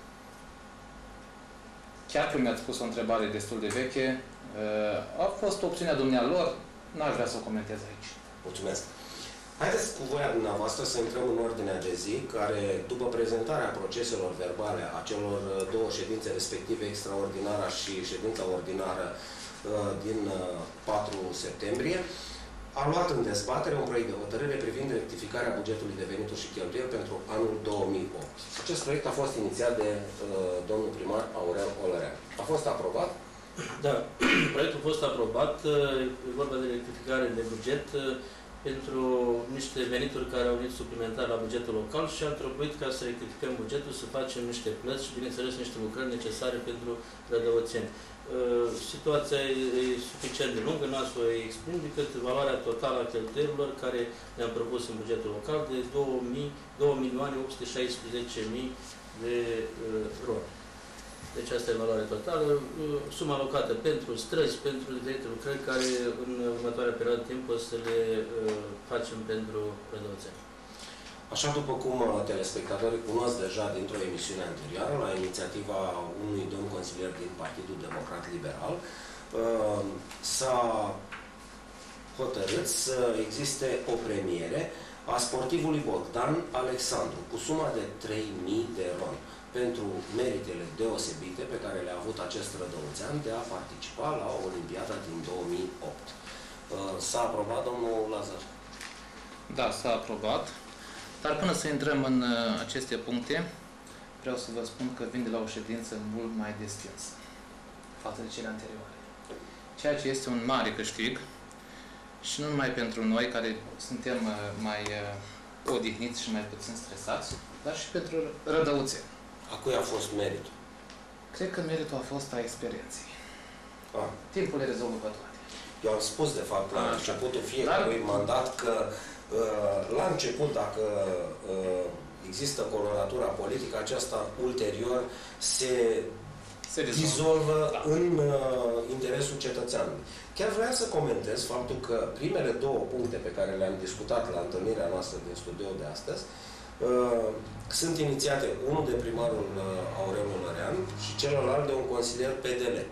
Chiar că mi-ați pus o întrebare destul de veche, a fost opțiunea dumnealor, n-aș vrea să o comentez aici. Mulțumesc. Haideți cu voia dumneavoastră să intrăm în ordinea de zi, care, după prezentarea proceselor verbale a celor două ședințe, respective extraordinara și ședința ordinară din patru septembrie, a luat în dezbatere un proiect de hotărâre privind rectificarea bugetului de venituri și cheltuieli pentru anul două mii opt. Acest proiect a fost inițiat de uh, domnul primar Aurel Olărean. A fost aprobat? Da, proiectul a fost aprobat. E vorba de rectificare de buget pentru niște venituri care au venit suplimentar la bugetul local și a trebuit, ca să rectificăm bugetul, să facem niște plăți și, bineînțeles, niște lucrări necesare pentru rădăuțeni. Situația e suficient de lungă, n-am să o exprim, decât valoarea totală a cheltuielilor care ne-am propus în bugetul local de două milioane opt sute șaisprezece mii de roni. Deci asta e valoarea totală, suma alocată pentru străzi, pentru diferite lucrări care în următoarea perioadă de timp o să le facem pentru rădăuțeni. Așa după cum telespectatorii cunosc deja dintr-o emisiune anterioară, la inițiativa unui domn consilier din Partidul Democrat Liberal, s-a hotărât să existe o premiere a sportivului Bogdan Alexandru, cu suma de trei mii de roni, pentru meritele deosebite pe care le-a avut acest rădăuțean de a participa la Olimpiada din două mii opt. S-a aprobat, domnul Lazar? Da, s-a aprobat. Dar până să intrăm în aceste puncte, vreau să vă spun că vin de la o ședință mult mai destinsă față de cele anterioare. Ceea ce este un mare câștig și nu numai pentru noi, care suntem mai odihniți și mai puțin stresați, dar și pentru rădăuțeni. A cui a fost meritul? Cred că meritul a fost a experienței. Ah. Timpul le rezolvă pe toate. Eu am spus, de fapt, la Așa. începutul fiecărui Dar... mandat că la început, dacă există coloratura politică, aceasta ulterior se, se dizolvă da. în interesul cetățeanului. Chiar vreau să comentez faptul că primele două puncte pe care le-am discutat la întâlnirea noastră din studio de astăzi sunt inițiate, unul de primarul Aurel Olărean și celălalt de un consilier P D L.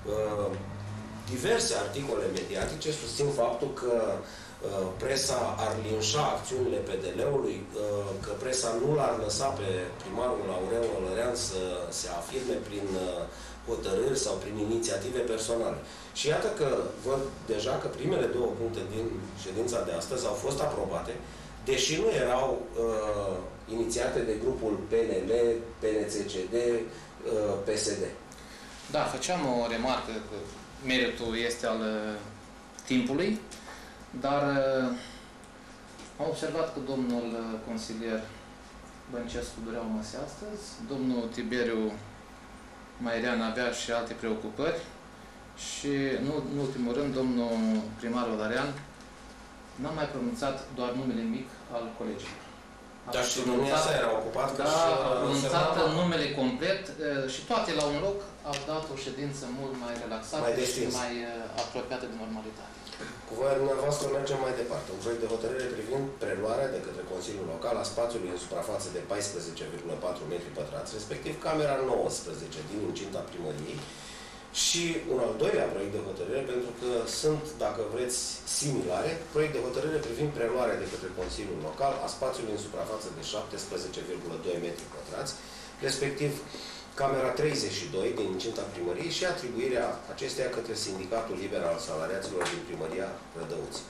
Diverse articole mediatice susțin faptul că presa ar linșa acțiunile P D L-ului, că presa nu l-ar lăsa pe primarul Aurel Olărean să se afirme prin hotărâri sau prin inițiative personale. Și iată că văd deja că primele două puncte din ședința de astăzi au fost aprobate, deși nu erau uh, inițiate de grupul P N L, P N C C D, uh, P S D. Da, făceam o remarcă că meritul este al uh, timpului, dar uh, am observat că domnul uh, consilier Băncescu dureau măse astăzi, domnul Tiberiu Mairean avea și alte preocupări și, nu, în ultimul rând, domnul primar Olărean n-a mai pronunțat doar numele mic al colegilor. Dar și domnia sa era ocupat că da, și a pronunțat numele complet și toate la un loc au dat o ședință mult mai relaxată mai și mai apropiată de normalitate. Cu voia dumneavoastră mergem mai departe. Un proiect de hotărâre privind preluarea de către Consiliul Local a spațiului în suprafață de paisprezece virgulă patru metri pătrați, respectiv camera nouăsprezece din incinta primăriei, și un al doilea proiect de hotărâre, pentru că sunt, dacă vreți, similare, proiect de hotărâre privind preluarea de către Consiliul Local a spațiului în suprafață de șaptesprezece virgulă doi metri pătrați, respectiv camera treizeci și doi din incinta primăriei și atribuirea acesteia către Sindicatul Liber al Salariaților din Primăria Rădăuți.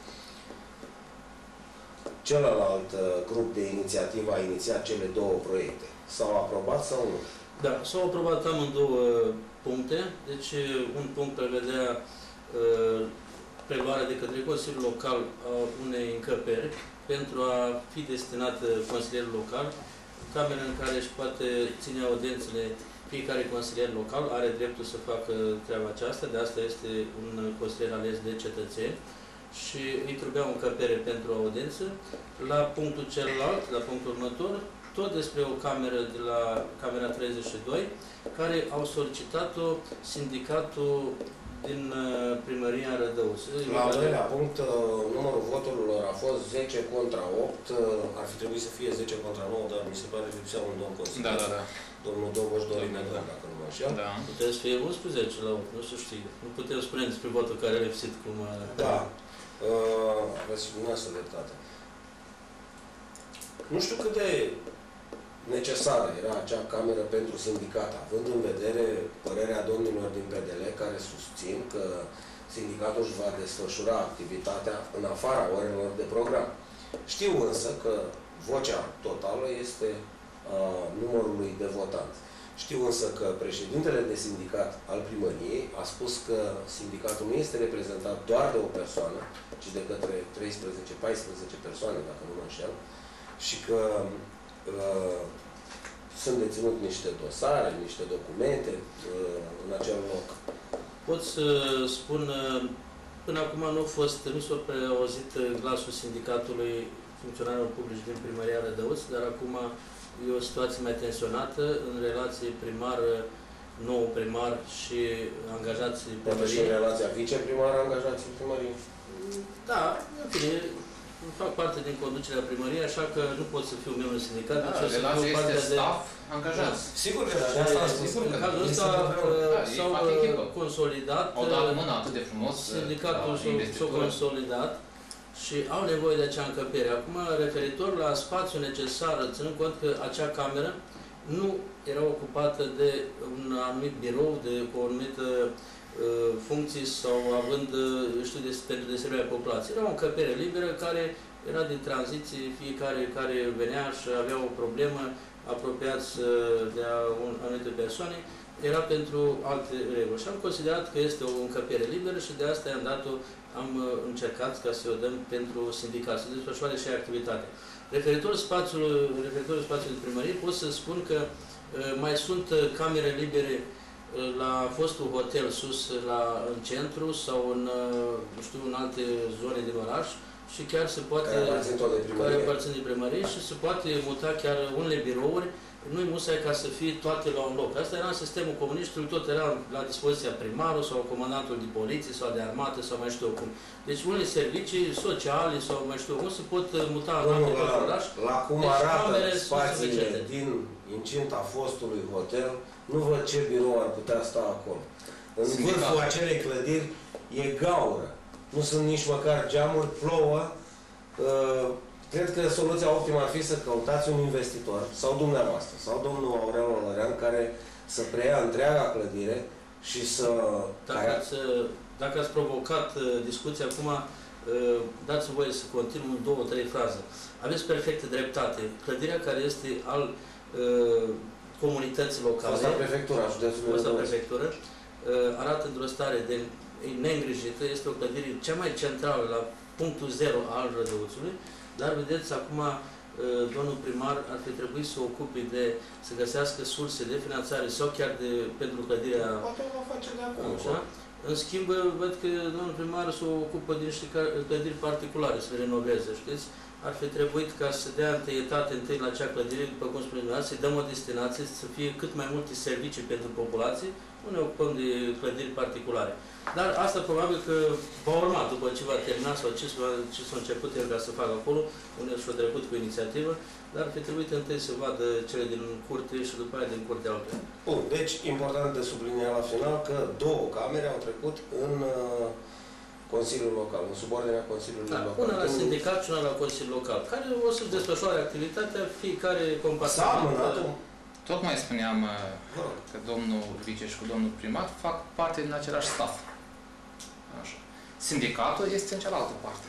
Celălalt grup de inițiativă a inițiat cele două proiecte. S-au aprobat sau nu? Da, s-au aprobat amândouă puncte. Deci, un punct prevedea uh, preluarea de către Consiliul Local a unei încăperi pentru a fi destinat consilierul local, cameră în care își poate ține audiențele fiecare consilier local, are dreptul să facă treaba aceasta, de asta este un consilier ales de cetățeni și îi trebuia o încăpere pentru audiență. La punctul celălalt, la punctul următor, tot despre o cameră de la Camera treizeci și doi, care au solicitat-o sindicatul din primăria Rădăuț. La al doilea punct, numărul voturilor a fost zece contra opt, ar fi trebuit să fie zece contra nouă, dar mi se pare că lipsea un domn consilier. Da, da, da. Domnul Doboș Dorin, dacă nu mă înșel. Da. Puteți să fie unsprezece la opt, nu se știe. Nu putem spune despre votul care a lipsit cum... Da. Uh, aveți și dumneavoastră dreptate. Nu știu cât de necesară era acea cameră pentru sindicat, având în vedere părerea domnilor din P D L care susțin că sindicatul își va desfășura activitatea în afara orelor de program. Știu însă că vocea totală este a numărului de votanți. Știu însă că președintele de sindicat al primăriei a spus că sindicatul nu este reprezentat doar de o persoană, ci de către treisprezece paisprezece persoane, dacă nu mă înșel, și că uh, sunt deținut niște dosare, niște documente uh, în acel loc. Pot să spun, până acum nu a fost, nu s-a auzit glasul sindicatului funcționarilor publici din primăria Rădăuț, dar acum e o situație mai tensionată în relație primar-nou primar și angajații primăriei. Poate și în relația viceprimar-angajații primăriei? Da, în fine, fac parte din conducerea primăriei, așa că nu pot să fiu membru sindicat. Da, deci relația este de... staff, angajați. Da. Sigur că da, în cazul ăsta s-au consolidat, au dat mâna atât de frumos, sindicatul s-a consolidat și au nevoie de acea încăpere. Acum, referitor la spațiul necesar, ținând cont că acea cameră nu era ocupată de un anumit birou, de cu o anumită uh, funcții sau având, uh, știu, de, pentru deservirea populației. Era o încăpere liberă care era de tranziție, fiecare care venea și avea o problemă apropiați uh, de a un, anumite persoane, era pentru alte reguli. Și am considerat că este o încăpere liberă și de asta am dat-o, am încercat ca să o dăm pentru sindicat, să desfășoare și activitate. Referitor spațiul, referitor spațiul de primărie, pot să spun că uh, mai sunt camere libere uh, la fostul hotel sus la, în centru sau în, uh, nu știu, în alte zone din oraș și chiar se poate, care aparțin de primărie și se poate muta chiar unele birouri, nu-i musai ca să fie toate la un loc. Asta era în sistemul comunistului, tot era la dispoziția primarul sau comandantul de poliție sau de armată sau mai știu cum. Deci unele servicii sociale sau mai știu cum se pot muta în alte oraș. La cum deci, arată spațiile din incinta fostului hotel, nu văd ce birou ar putea sta acolo. În vârful acelei clădiri e gaură. Nu sunt nici măcar geamuri, plouă. Uh, Cred că soluția optimă ar fi să căutați un investitor, sau dumneavoastră, sau domnul Aurel Olărean, care să preia întreaga clădire și să... Dacă ați, dacă ați provocat discuția acum, dați-mi voie să continu în două, trei fraze. Aveți perfectă dreptate. Clădirea care este al uh, comunității locale... Fosta prefectura, județului Fosta prefectură, uh, arată într-o stare de neîngrijită. Este o clădire cea mai centrală la punctul zero al Rădăuțului. Dar, vedeți, acum domnul primar ar fi trebuit să ocupe de, să găsească surse de finanțare sau chiar de, pentru clădirea... Poate o face de acum. Așa. În schimb, văd că domnul primar se ocupă de niște clădiri particulare, să le renoveze, știți? Ar fi trebuit ca să dea întâietate întâi la acea clădire, după cum spuneam, să-i dăm o destinație, să fie cât mai multe servicii pentru populație, nu ne ocupăm de clădiri particulare. Dar asta probabil că va urma după ce va termina sau ce, ce s-a început el ca să facă acolo, unde și-a trecut cu inițiativă, dar ar fi trebuit întâi să vadă cele din curte și după aia din curtea altă. Bun, deci important de subliniat la final că două camere au trecut în uh, Consiliul Local, în subordinea Consiliului da, Local. Una la sindicat și una la Consiliul Local, care o să-și desfășoare activitatea fiecare compartiment. Tocmai spuneam că domnul vice și cu domnul primar fac parte din același staff. Așa. Sindicatul este în cealaltă parte.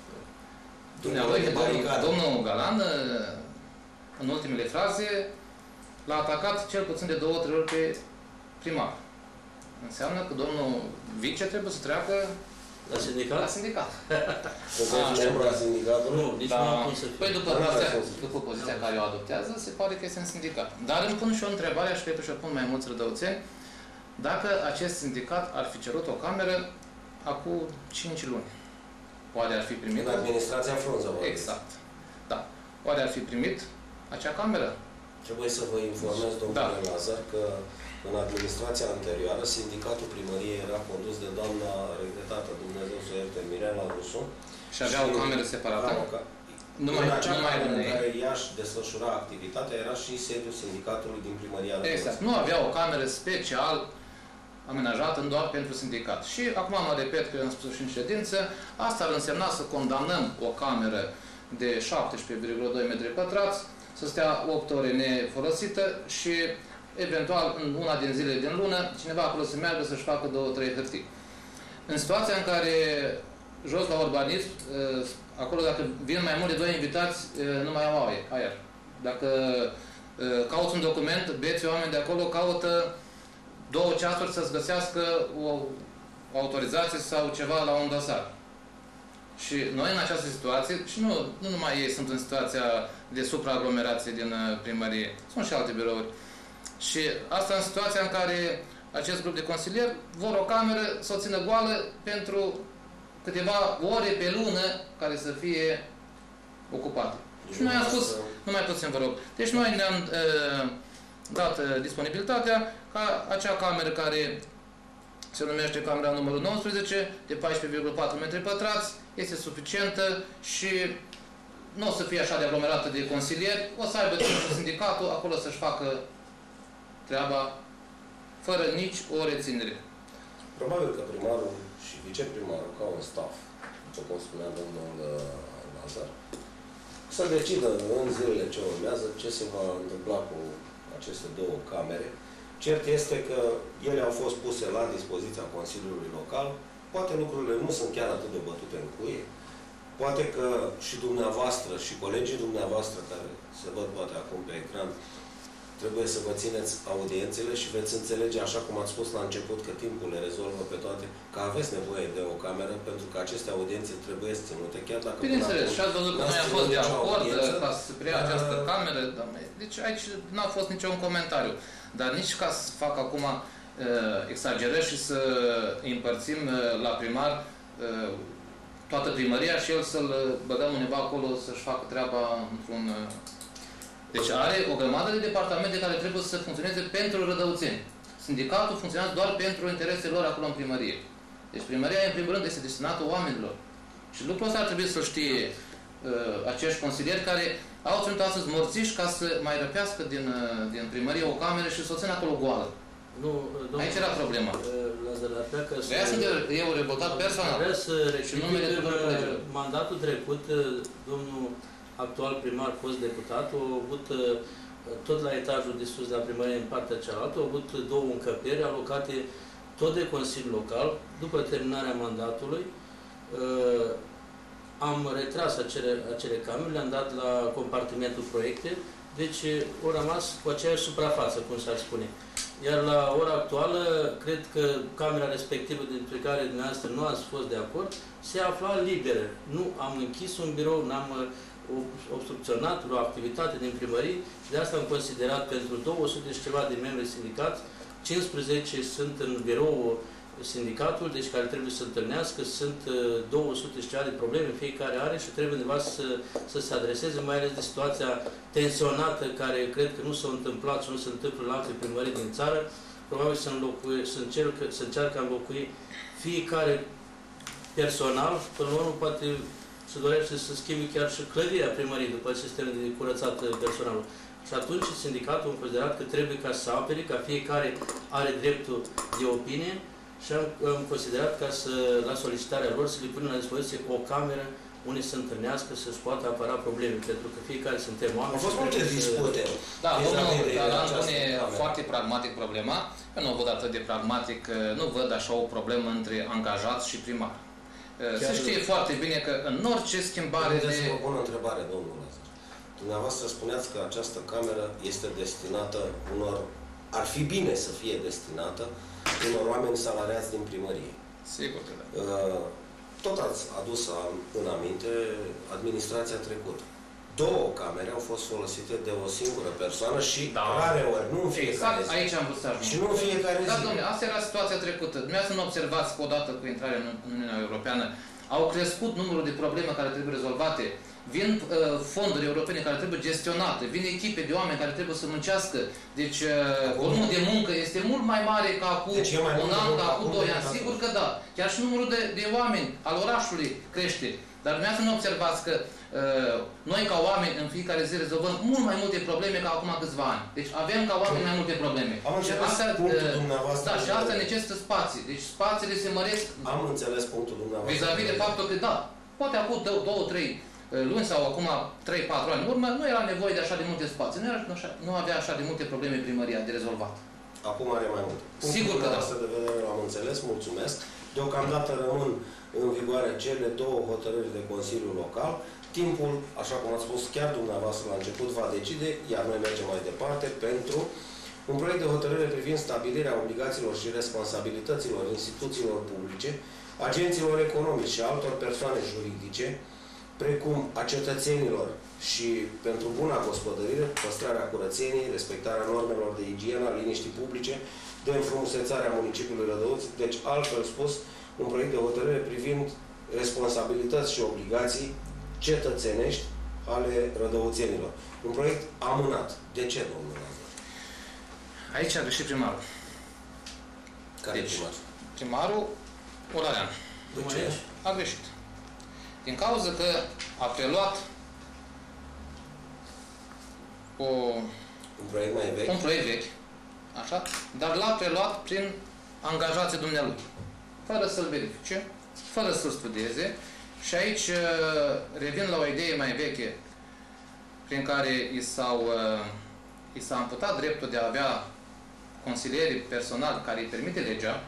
Domnul Galan, în ultimele fraze, l-a atacat cel puțin de două, trei ori pe primar. Înseamnă că domnul vice trebuie să treacă La sindicat? La sindicat. Sunteți membru la sindicatul? Nu, nici nu am cum să fiu. Păi după, poziția, după poziția care o adoptează, se pare că este în sindicat. Dar îmi pun și o întrebare, și cred că și-o pun mai mulți rădăuțeni, dacă acest sindicat ar fi cerut o cameră acum cinci luni, oare ar fi primit? În administrația Frunză. Exact. Da. Oare ar fi primit acea cameră? Trebuie să vă informez, domnule Da. Lazar, că în administrația anterioară, sindicatul primăriei era condus de doamna regretată, Dumnezeu să o ierte, Mirela Rusu. Și avea o cameră separată? Avea o ca... Numai, în acea numai cameră în în care ea își desfășura activitatea, era și sediul sindicatului din primăria. Exact. Nu avea o cameră special amenajată doar pentru sindicat. Și acum mă repet că am spus și în ședință, asta ar însemna să condamnăm o cameră de șaptesprezece virgulă doi metri pătrați, să stea opt ore nefolosită și eventual în una din zile din lună cineva acolo să meargă să-și facă două, trei hârtii. În situația în care jos la urbanism, acolo dacă vin mai mult de doi invitați, nu mai au aer. Dacă cauți un document, beți oameni de acolo caută două ceasuri să-ți găsească o autorizație sau ceva la un dosar. Și noi în această situație, și nu, nu numai ei sunt în situația de supraaglomerație din primărie, sunt și alte birouri. Și asta în situația în care acest grup de consilieri vor o cameră să o țină goală pentru câteva ore pe lună care să fie ocupate. Și noi am spus, nu mai puțin vă rog, deci noi ne-am uh, dat uh, disponibilitatea ca acea cameră care se numește camera numărul nouăsprezece, de paisprezece virgulă patru metri pătrați, este suficientă și nu o să fie așa de aglomerată de consilieri, o să aibă timp sindicatul acolo să-și facă treaba fără nici o reținere. Probabil că primarul și viceprimarul, ca un staff, după cum spunea domnul Lazar, să decidă în zilele ce urmează ce se va întâmpla cu aceste două camere. Cert este că ele au fost puse la dispoziția Consiliului Local. Poate lucrurile nu sunt chiar atât de bătute în cuie. Poate că și dumneavoastră și colegii dumneavoastră care se văd poate acum pe ecran trebuie să vă țineți audiențele și veți înțelege, așa cum ați spus la început, că timpul le rezolvă pe toate, că aveți nevoie de o cameră pentru că aceste audiențe trebuie ținute, chiar dacă... Bineînțeles, și ați văzut că noi am fost de acord ca să preia această cameră, deci aici n-a fost niciun comentariu. Dar nici ca să fac acum exagerări și să împărțim la primar toată primăria și el să-l băgăm undeva acolo să-și facă treaba într-un... Deci are o grămadă de departamente care trebuie să funcționeze pentru rădăuțeni. Sindicatul funcționează doar pentru interesele lor acolo în primărie. Deci primăria, în primul rând, este destinată oamenilor. Și lucrul ăsta ar trebui să știe uh, acești consilieri care au ținut astăzi morțiși ca să mai răpească din, uh, din primărie o cameră și să o țină acolo goală. Nu, domnul, aici era problema. Vrea să eu revoltat personal. Vreau să rectific că mandatul trecut, domnul actual primar, fost deputat, a avut tot la etajul de sus de la primărie în partea cealaltă, a avut două încăperi alocate tot de Consiliul Local. După terminarea mandatului, am retras acele, acele camere, le-am dat la compartimentul proiecte, deci au rămas cu aceeași suprafață, cum s-ar spune. Iar la ora actuală, cred că camera respectivă, dintre care dumneavoastră nu ați fost de acord, se afla liberă. Nu am închis un birou, n-am obstrucționat o activitate din primărie, de asta am considerat pentru două sute și ceva de membri sindicați, cincisprezece sunt în birou sindicatul, deci care trebuie să întâlnească, sunt două sute și ceva de probleme, fiecare are și trebuie undeva să, să se adreseze, mai ales de situația tensionată care cred că nu s-a întâmplat și nu se întâmplă la alte primării din țară. Probabil să, înlocui, să, încercă, să încearcă a înlocui fiecare personal, până la urmă poate se dorește să schimbe chiar și clădirea primăriei după sistemul de curățat personalul. Și atunci sindicatul a considerat că trebuie ca să apere, ca fiecare are dreptul de opinie și am, am considerat ca să, la solicitarea lor, să le punem la dispoziție o cameră unde să întâlnească, să-și poată apăra probleme, pentru că fiecare suntem oameni. Au fost multe dispute. Da, domnul Talan pune foarte pragmatic problema. Eu nu văd atât de pragmatic, nu văd așa o problemă între angajați și primar. Se știe foarte bine că în orice schimbare de... Să vă pun o întrebare, domnul Lazar. Dumneavoastră spuneați că această cameră este destinată unor... Ar fi bine să fie destinată unor oameni salariați din primărie. Sigur că da. tot ați adus în aminte administrația trecută. Două camere au fost folosite de o singură persoană și da. rare ori, nu în fiecare exact, zi. aici am vrut să ajung. Și nu în fiecare da, zi. domnule, asta era situația trecută. Dumneavoastră nu observați că odată cu intrarea în Uniunea Europeană au crescut numărul de probleme care trebuie rezolvate, vin uh, fonduri europene care trebuie gestionate, vin echipe de oameni care trebuie să muncească. Deci uh, volumul de muncă este mult mai mare ca acum deci un an, ca acum doi ani. Sigur că da. Chiar și numărul de, de oameni al orașului crește. Dar dumneavoastră nu observați că uh, noi ca oameni în fiecare zi rezolvăm mult mai multe probleme ca acum câțiva ani. Deci avem ca oameni mai multe probleme. Am și înțeles asta, punctul uh, dumneavoastră. Da, și asta necesită spații. Deci spațiile se măresc. Am înțeles punctul dumneavoastră. Vis-a-vis de faptul că da, poate acum două, două, trei luni sau acum trei, patru ani în urmă, nu era nevoie de așa de multe spații. Nu, era, nu, așa, nu avea așa de multe probleme primăria de rezolvat. Acum are mai multe. Punctul Sigur că da. de vedere l-am înțeles, mulțumesc. Deocamdată rămân în vigoare cele două hotărâri de Consiliu Local. Timpul, așa cum ați spus chiar dumneavoastră la început, va decide, iar noi mergem mai departe pentru un proiect de hotărâre privind stabilirea obligațiilor și responsabilităților instituțiilor publice, agenților economici și altor persoane juridice, precum a cetățenilor și pentru buna gospodărire, păstrarea curățeniei, respectarea normelor de igienă, a liniștii publice, de înfrumusețare a municipiului Rădăuți, deci altfel spus, un proiect de hotărâre privind responsabilități și obligații cetățenești ale rădăuțenilor. Un proiect amânat. De ce, domnule Lazar? Aici a greșit primarul. Care deci, primar? Primarul Olarean. De ce? A greșit. Din cauza că a preluat o, un proiect mai vechi, un proiect vechi, așa, dar l-a preluat prin angajații dumnealui, fără să-l verifice, fără să-l studieze. Și aici revin la o idee mai veche prin care i s-a amputat dreptul de a avea consilieri personali care îi permite legea.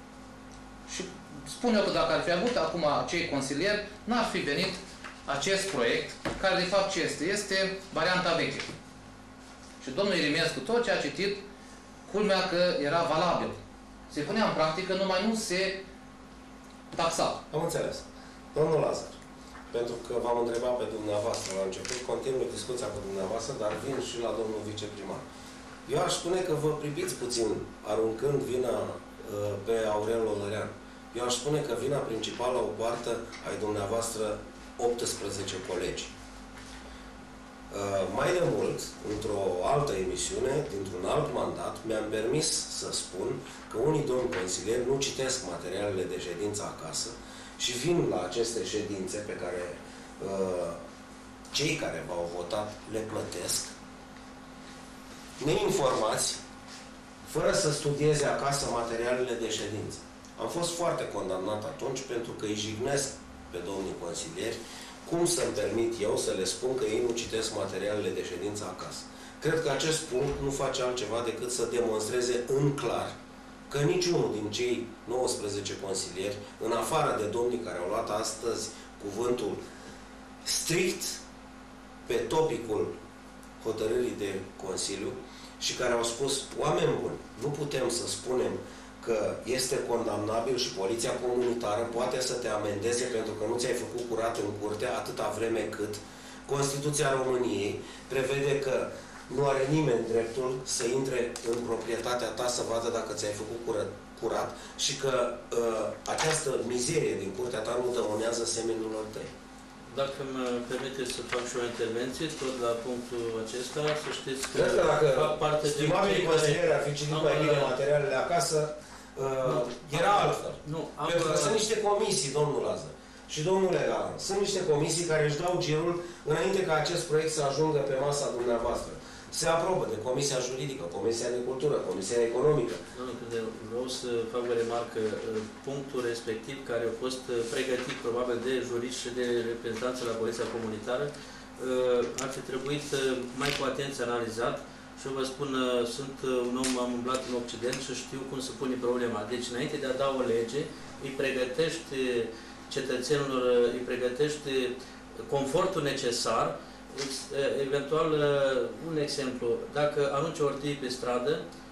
Și spun eu că dacă ar fi avut acum acei consilieri, n-ar fi venit acest proiect, care de fapt ce este? Este varianta veche. Și domnul Irimescu, tot ce a citit, culmea că era valabil. Se punea în practică, numai nu se taxa. Am înțeles. Domnul Lazar, pentru că v-am întrebat pe dumneavoastră la început, continui discuția cu dumneavoastră, dar vin și la domnul viceprimar. Eu aș spune că vă priviți puțin, aruncând vina uh, pe Aurel Olărean. Eu aș spune că vina principală o poartă ai dumneavoastră optsprezece colegi. Uh, mai de mult, într-o altă emisiune, dintr-un alt mandat, mi-am permis să spun că unii domni consilieri nu citesc materialele de ședință acasă și vin la aceste ședințe pe care uh, cei care v-au votat le plătesc, neinformați, fără să studieze acasă materialele de ședință. Am fost foarte condamnat atunci pentru că îi jignesc pe domnii consilieri cum să-mi permit eu să le spun că ei nu citesc materialele de ședință acasă. Cred că acest punct nu face altceva decât să demonstreze în clar că niciunul din cei nouăsprezece consilieri, în afară de domnii care au luat astăzi cuvântul strict pe topicul hotărârii de Consiliu și care au spus, oameni buni, nu putem să spunem că este condamnabil și poliția comunitară poate să te amendeze pentru că nu ți-ai făcut curat în curte atâta vreme cât Constituția României prevede că nu are nimeni dreptul să intre în proprietatea ta să vadă dacă ți-ai făcut curat, curat și că uh, această mizerie din curtea ta nu dăunează semenilor tăi. Dacă mă permiteți să fac și o intervenție, tot la punctul acesta, să știți că... Cred că dacă parte stimabilii consilieri ar fi citit mai bine materialele acasă, uh, era altfel. Nu, am, Pentru că sunt niște comisii, domnul Lazar și domnule Galan, sunt niște comisii care își dau girul înainte ca acest proiect să ajungă pe masa dumneavoastră. Se aprobă de Comisia Juridică, Comisia de Cultură, Comisia Economică. Vreau să fac o remarcă. Punctul respectiv, care a fost pregătit probabil de juriști și de reprezentanță la Poliția Comunitară, ar fi trebuit mai cu atenție analizat și vă spun, sunt un om, am umblat în Occident și știu cum se pune problema. Deci, înainte de a da o lege, îi pregătești cetățenilor, îi pregătești confortul necesar. Eventual, un exemplu, dacă arunci o ortie pe stradă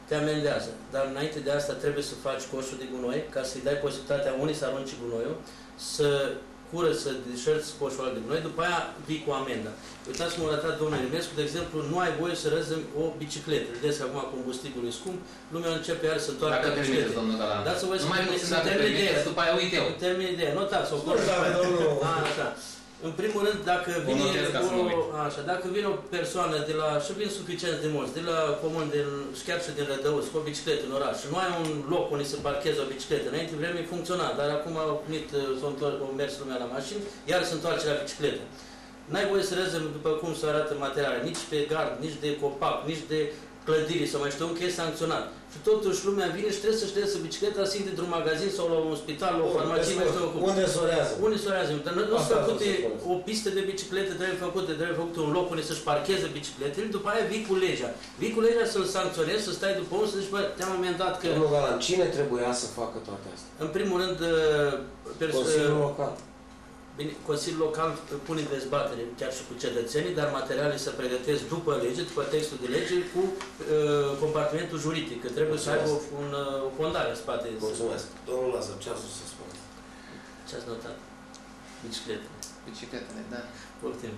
te amendează. Dar înainte de asta trebuie să faci coșul de gunoi, ca să-i dai posibilitatea unii să arunce gunoiul, să curăță, deșerți coșul ăla de gunoi, după aia vii cu amenda. Uitați cum a arătat domnul Rimescu, de exemplu, nu ai voie să răzămi o bicicletă. Vedeți că acum combustibilul e scump, lumea începe iar să întoarcă dacă permiteți, domnul Galan. Dați-o voi să permiteți, dacă permiteți, după aia uit eu. Termin de notați-o. Așa. În primul rând, dacă vine, o, așa, dacă vine o persoană de la, și vin suficient de mulți, de la comun, de, chiar și din Rădăuți, cu o bicicletă în oraș, și nu ai un loc unde să parchezi o bicicletă, înainte vreme funcționa, dar acum au venit, s-au mers lumea la mașini, iar se întoarce la bicicletă. N-ai voie să răzămi după cum se arată materiale, nici pe gard, nici de copac, nici de clădiri sau mai știu că e sancționat. Și totuși lumea vine și trebuie să-și lăsă bicicleta să intre într-un magazin sau la un spital, la o farmacie, mai știu cum. Unde sorează? Unde sorează? Dar nu sunt făcute o pistă de biciclete, trebuie făcute, trebuie făcut un loc unde să-și parcheze bicicletele, după aia vii cu legea. Vii cu legea să-l sancționezi, să stai după unul, să zici, bă, te-am amendat că... Domnul Galan, cine trebuia să facă toate astea? În primul rând, Consiliul Local. Bine, Consiliul Local pune în dezbatere chiar și cu cetățenii, dar materialele se pregătesc după lege, după textul de lege, cu uh, compartimentul juridic, că trebuie Mulțumesc. să aibă o, un, o fondare în spate. Mulțumesc. Domnul Lazar, ce ați să spun? Ce ați notat? Bicicletele. Bicicletele, da. Optim.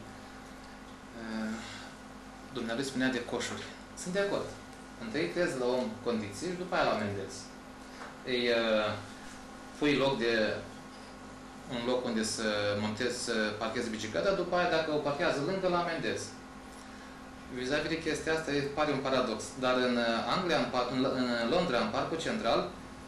Uh, Dumnealui spunea de coșuri. Sunt de acord. Întâi crezi la om condiții și după aia la amendezi. Îi uh, pui loc de un loc unde să montezi, să parchezi bicicleta, după aia dacă o parchează lângă, la amendezi. Vis-a-vis de chestia asta, pare un paradox. Dar în Anglia, în, în, în Londra, în Parcul Central,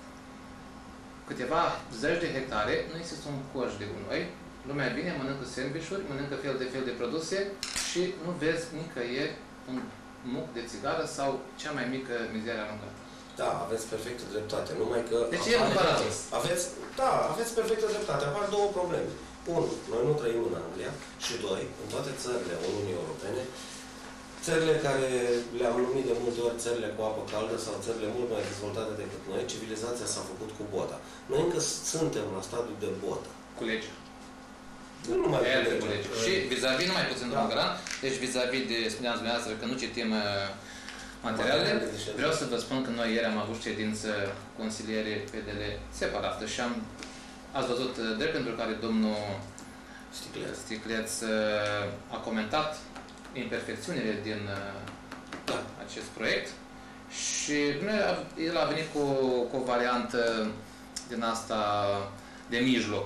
câteva zeci de hectare, nu există un coș de gunoi. Lumea vine, mănâncă sandvișuri, mănâncă fel de fel de produse și nu vezi nicăieri un muc de țigară sau cea mai mică mizerie aruncată. Da, aveți perfectă dreptate, numai că... Deci e un paradox. Aveți, da, aveți perfectă dreptate. Apar două probleme. Unu, noi nu trăim în Anglia și doi, în toate țările Uniunii Europene, țările care le-am numit de multe ori țările cu apă caldă sau țările mult mai dezvoltate decât noi, civilizația s-a făcut cu bota. Noi încă suntem la stadiul de botă. Cu legea. Nu numai cu legea. Și vis-a-vis, numai puțin, domnul Galan, deci vis-a-vis de, spuneați dumneavoastră, că nu citim materialele. Vreau să vă spun că noi ieri am avut ședință consiliere P D L separată și am, ați văzut drept pentru care domnul Sticleț, Sticleț a comentat imperfecțiunile din da. acest proiect și el a venit cu, cu o variantă din asta de mijloc.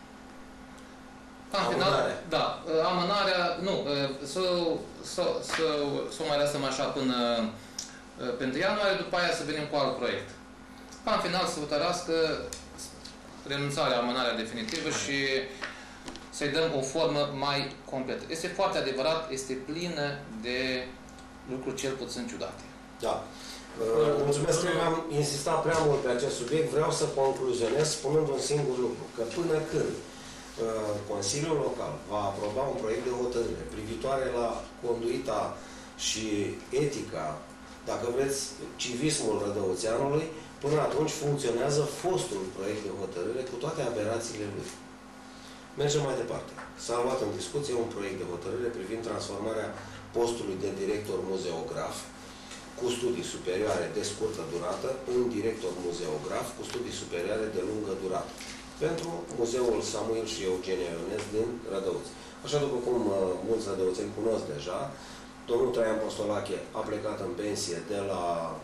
În final, da, amânarea, nu, să, să, să, să mai lăsăm așa până pentru ianuarie, după aia să venim cu alt proiect. În final să hotărască renunțarea, amânarea definitivă și să-i dăm o formă mai completă. Este foarte adevărat, este plină de lucruri cel puțin ciudate. Da. Mulțumesc că am insistat prea mult pe acest subiect. Vreau să concluzionez spunând un singur lucru, că până când Consiliul Local va aproba un proiect de hotărâre privitoare la conduita și etica, dacă vreți, civismul rădăuțeanului, până atunci funcționează fostul proiect de hotărâre cu toate aberațiile lui. Mergem mai departe. S-a luat în discuție un proiect de hotărâre privind transformarea postului de director muzeograf cu studii superioare de scurtă durată în director muzeograf cu studii superioare de lungă durată pentru Muzeul Samuil și Eugenia Ionescu din Rădăuți. Așa după cum uh, mulți rădăuțeni cunosc deja, domnul Traian Postolache a plecat în pensie de la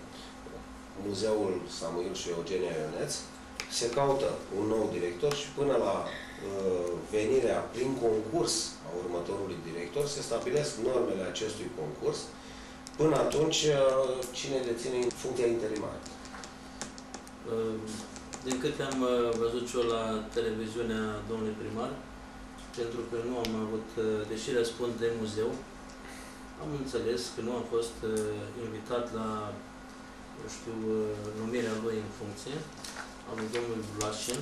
Muzeul Samuil și Eugenia Ionescu, se caută un nou director și până la uh, venirea prin concurs a următorului director se stabilesc normele acestui concurs. Până atunci, uh, cine deține funcția interimară? Uh. Din câte am văzut și eu la televiziunea domnului primar, pentru că nu am avut, deși răspund de muzeu, am înțeles că nu am fost invitat la, eu știu, numirea lui în funcție, al lui domnul Vlașin,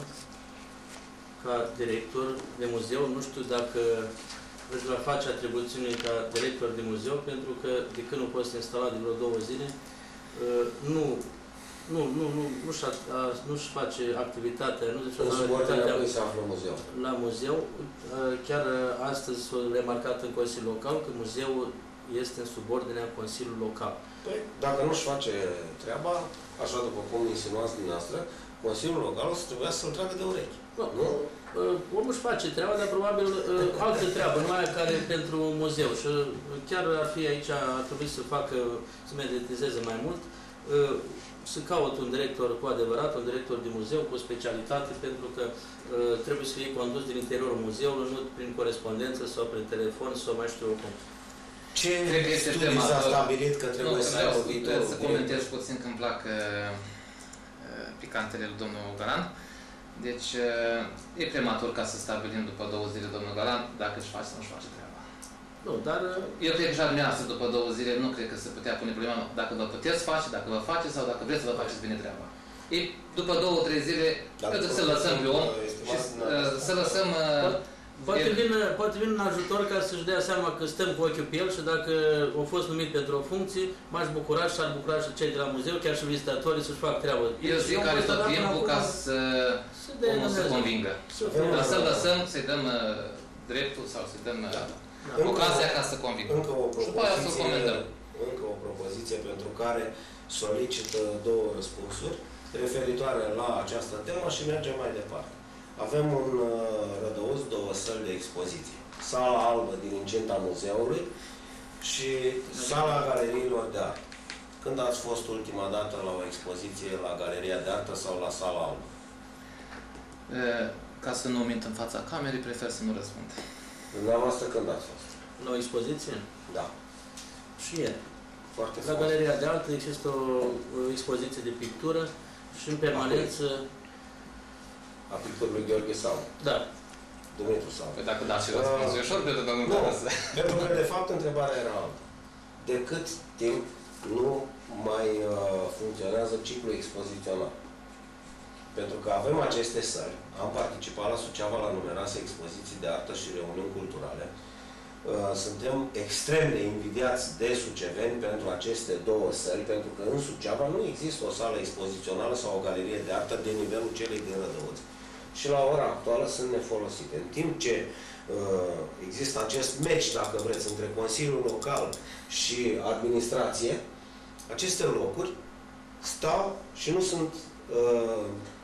ca director de muzeu. Nu știu dacă își va face atribuțiunile ca director de muzeu, pentru că de când nu fost instalat de vreo două zile, nu Nu, nu, nu, nu-și nu face activitatea, nu desfășoară activitatea la, se află muzeu. la muzeu. Chiar astăzi s-a remarcat în Consiliul Local că muzeul este în subordinea Consiliului Local. Păi, dacă nu-și face treaba, așa după cum insinuați dumneavoastră, Consiliul Local o să trebuia să-l tragă de urechi. Nu, nu? Omul își face treaba, dar probabil altă treabă, numai aia care e pentru muzeu. Și chiar ar fi aici, ar trebui să facă, să mediatizeze mai mult, să caut un director cu adevărat, un director de muzeu cu specialitate, pentru că uh, trebuie să fie condus din interiorul muzeului, nu prin corespondență sau prin telefon sau mai știu eu cum. Ce studii s-a stabilit că trebuie nu, să aibă viitorul? Să comentez puțin că îmi plac uh, picantele lui domnul Galan. Deci uh, e prematur ca să stabilim după două zile domnul Galan dacă își face sau nu își face treaba. Nu, dar... Eu cred că și dumneavoastră după două zile nu cred că se putea pune problema dacă vă puteți face, dacă vă faceți sau dacă vreți să vă faceți bine treaba. E, după două, trei zile, cred că să lăsăm pe om și să lăsăm... Poate vin, poate vin un ajutor ca să-și dea seama că stăm cu ochiul pe el și dacă au fost numit pentru o funcție, m-aș bucura și s-ar bucura și cei de la muzeu, chiar și vizitatorii să-și facă treabă. Eu zic că are tot timpul ca să omul să convingă. Să-l lăsăm, să-i dăm dreptul sau să-i dăm ocazia ca să convingă. Încă o propoziție, încă o propoziție pentru care solicită două răspunsuri referitoare la această temă și mergem mai departe. Avem un Rădăuț, două săli de expoziție. Sala albă din incinta muzeului și sala galeriilor de artă. Când ați fost ultima dată la o expoziție la Galeria de Artă sau la Sala albă? Ca să nu mint în fața camerei, prefer să nu răspund. Dumneavoastră când ați fost? La o expoziție? Da. Și ieri. Foarte la Galeria de Artă există o, o expoziție de pictură și în permanență... A picturii lui Gheorghe Saul. Da. Dumitru Saul. Păi dacă dați și răspunsul, e ușor de domnul Tănăsă. Pentru că, de fapt, întrebarea era altă. De cât timp nu mai uh, funcționează ciclul expozițional? Pentru că avem aceste săli. Am participat la Suceava la numeroase expoziții de artă și reuniuni culturale. Uh, suntem extrem de invidiați de suceveni pentru aceste două săli, pentru că în Suceava nu există o sală expozițională sau o galerie de artă de nivelul celei din Rădăuț. Și la ora actuală sunt nefolosite. În timp ce uh, există acest meci, dacă vreți, între Consiliul Local și administrație, aceste locuri stau și nu sunt uh,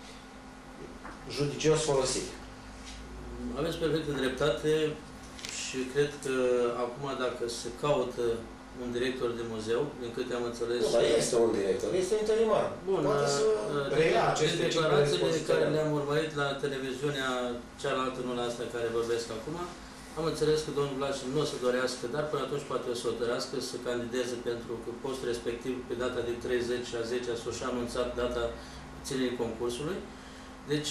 judicios folosite. Aveți perfectă dreptate. Și cred că acum, dacă se caută un director de muzeu, din câte am înțeles... Nu, dar este un director, este interimar. Bun, poate să preia aceste declarațiile care le-am urmărit la televiziunea cealaltă, nu la asta care vorbesc acum, am înțeles că domnul Vlașin nu o să dorească, dar până atunci poate o să o dorească să candideze pentru că postul respectiv, pe data de treizeci și a zecea, s-a și anunțat data ținerii concursului. Deci,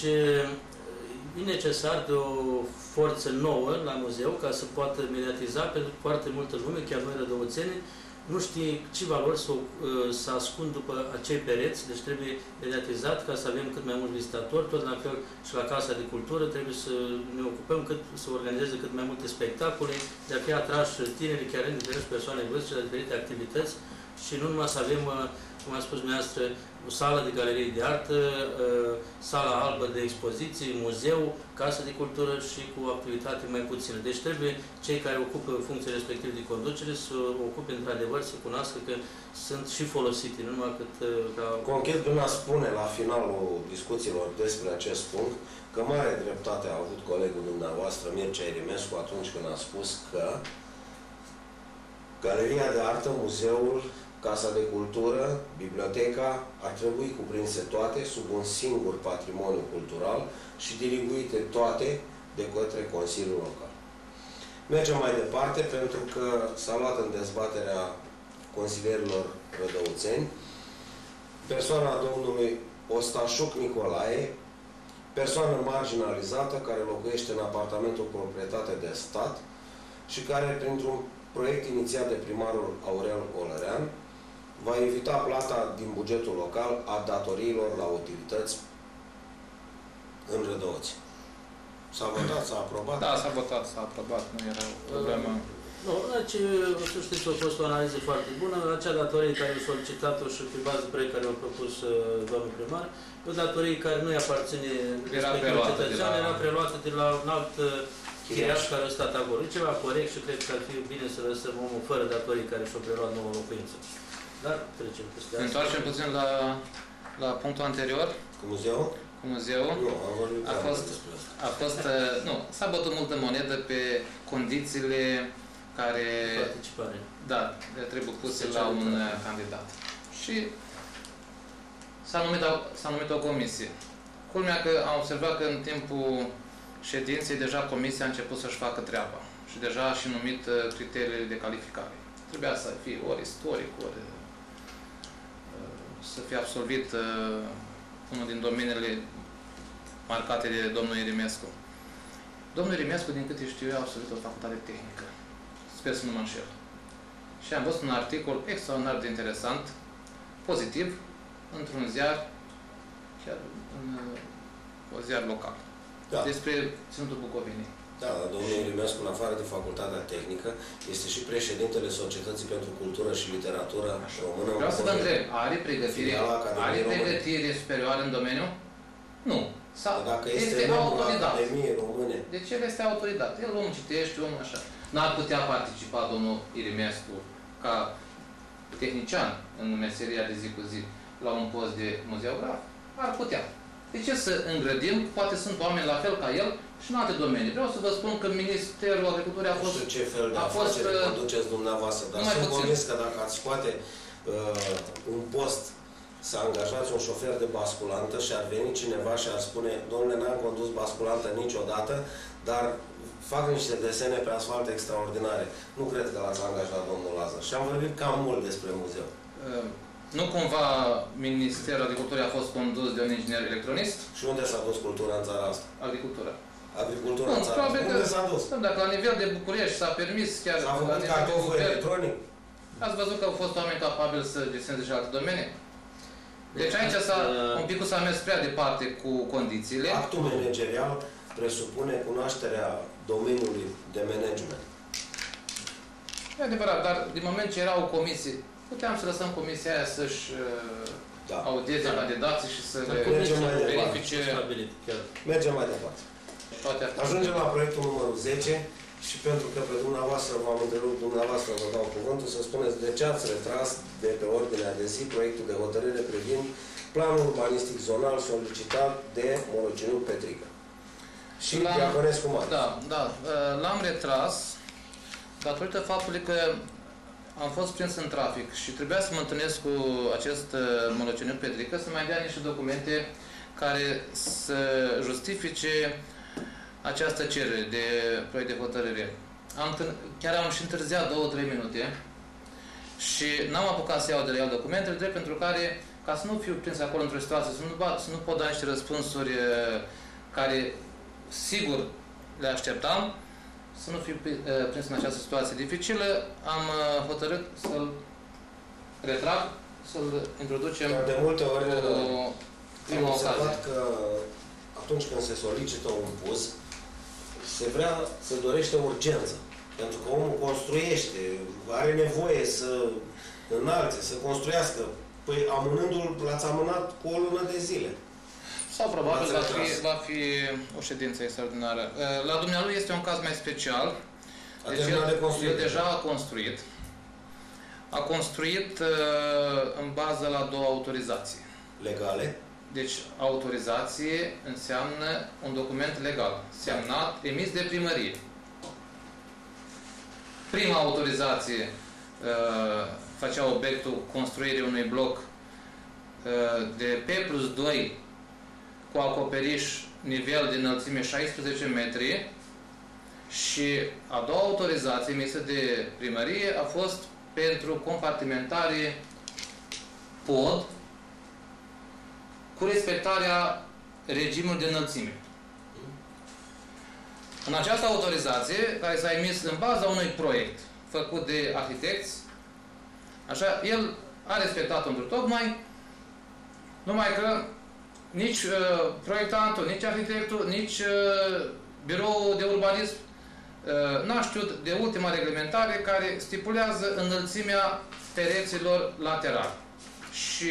e necesar de o forță nouă la muzeu ca să poată mediatiza, pentru că foarte multă lume, chiar noi rădăuțeni, nu știe ce valori să, să ascund după acei pereți, deci trebuie mediatizat ca să avem cât mai mulți vizitatori, tot la fel și la Casa de Cultură trebuie să ne ocupăm, cât, să organizeze cât mai multe spectacole, de a fi atrași tinerii, chiar în diferite persoane vârstnice, la diferite activități și nu numai să avem, cum a spus dumneavoastră, o sală de galerie de artă, sala albă de expoziții, muzeu, casă de cultură și cu activitate mai puțină. Deci trebuie cei care ocupă funcții respective de conducere să ocupe într-adevăr, să cunoască că sunt și folosite, nu numai cât ca... Concret, lumea spune la finalul discuțiilor despre acest punct că mare dreptate a avut colegul dumneavoastră, Mircea Erimescu, atunci când a spus că Galeria de Artă, muzeul, Casa de Cultură, biblioteca ar trebui cuprinse toate sub un singur patrimoniu cultural și diriguite toate de către Consiliul Local. Mergem mai departe pentru că s-a luat în dezbaterea consilierilor rădăuțeni persoana domnului Ostașuc Nicolae, persoană marginalizată care locuiește în apartamentul proprietate de stat și care, printr-un proiect inițiat de primarul Aurel Olărean, va evita plata din bugetul local a datoriilor la utilități în Rădăuți. S-a votat, s-a aprobat? Da, s-a votat, s-a aprobat, nu era o problemă. Nu, deci, să știți, a fost o analiză foarte bună. Acea datorie care a solicitat-o și pe bază proiect care a propus uh, domnul primar, o datorie care nu-i aparține respectivul cetățean, era preluată de la un alt uh, chiriaș care a stat acolo. E ceva corect și cred că ar fi bine să lăsăm omul fără datorii care și-o preluat nouă locuință. Dar trecem peste asta. Ne întoarcem puțin la, la punctul anterior. Cu muzeul? Cu muzeul. Nu, am vorbit a fost, a fost, nu, s-a bătut multă monedă pe condițiile care participare. Da, trebuie puse la un candidat. Și s-a numit, s-a numit o comisie. Culmea că am observat că în timpul ședinței deja comisia a început să-și facă treaba și deja a și numit criteriile de calificare. Trebuia să fie ori istoric, ori să fie absolvit unul din domeniile marcate de domnul Irimescu. Domnul Irimescu, din câte știu eu, a absolvit o facultate tehnică. Sper să nu mă înșel. Și am văzut un articol extraordinar de interesant, pozitiv, într-un ziar, chiar în o ziar local, da. Despre Ținutul Bucovinei. Da, domnul Irimescu, în afară de facultatea tehnică, este și președintele Societății pentru Cultură și Literatură Română. Vreau să vă întreb, are pregătire, are pregătire superioară în domeniu? Nu. Sau dacă este, este autodidat. Române. Deci el este autodidat. El om citește, om așa. N-ar putea participa domnul Irimescu ca tehnician în meseria de zi cu zi la un post de muzeograf? Ar putea. De ce să îngrădim? Poate sunt oameni la fel ca el și în alte domenii. Vreau să vă spun că Ministerul Agriculturii a fost... Nu știu ce fel de afacere fost, conduceți dumneavoastră, dar sunt convins că dacă ați scoate uh, un post să angajați un șofer de basculantă și ar veni cineva și ar spune: domnule, n-am condus basculantă niciodată, dar fac niște desene pe asfalt extraordinare. Nu cred că l-ați angajat, domnul Lazar. Și am vorbit cam mult despre muzeu. Uh, nu cumva Ministerul Agriculturii a fost condus de un inginer electronist? Și unde s-a dus cultura în țara asta? Agricultura. Agricultura în țara asta. Unde s-a dus? Dacă la nivel de București s-a permis chiar... S-a făcut cartoful electronic? Ați văzut că au fost oameni capabili să gestioneze și alte domenii? Deci aici s-a, un pic s-a mers prea departe cu condițiile. Actul managerial presupune cunoașterea domeniului de management. E adevărat, dar din moment ce era o comisie, puteam să lăsăm comisia aia să-și da. audieze da. candidații și să le verifice... Mergem mai departe. Ajungem la proiectul numărul zece și pentru că pe dumneavoastră v-am întrerupt, dumneavoastră vă dau cuvântul să spuneți de ce ați retras de pe ordinea de zi proiectul de hotărâre privind planul urbanistic zonal solicitat de Moloceniu Petrică și Diaconescu Marius. Da, da. L-am retras datorită faptului că am fost prins în trafic și trebuia să mă întâlnesc cu acest Moloceniu Petrică să mai dea niște documente care să justifice această cerere de proiect de hotărâre. Am, chiar am și întârziat două, trei minute și n-am apucat să iau de la el documentele, drept pentru care, ca să nu fiu prins acolo într-o situație, să nu, să nu pot da niște răspunsuri care, sigur, le așteptam, să nu fiu prins în această situație dificilă, am hotărât să-l retrag, să-l introducem de multe ori cu prima ocazie. Că atunci când se solicită un puz, se vrea, se dorește urgență. Pentru că omul construiește, are nevoie să înalte, să construiască. Păi amânându-l, l-ați amânat cu o lună de zile. Sau probabil va fi, va fi o ședință extraordinară. La dumnealui este un caz mai special. Deci el, de el deja a construit. A construit în bază la două autorizații. Legale? Deci, autorizație înseamnă un document legal, semnat, emis de primărie. Prima autorizație uh, făcea obiectul construirii unui bloc uh, de P plus doi cu acoperiș nivel de înălțime șaisprezece metri și a doua autorizație emisă de primărie a fost pentru compartimentare pod cu respectarea regimului de înălțime. În această autorizație, care s-a emis în baza unui proiect făcut de arhitecți, așa, el a respectat-o întrucâtmai, numai că nici uh, proiectantul, nici arhitectul, nici uh, biroul de urbanism uh, n-a știut de ultima reglementare care stipulează înălțimea pereților laterali. Și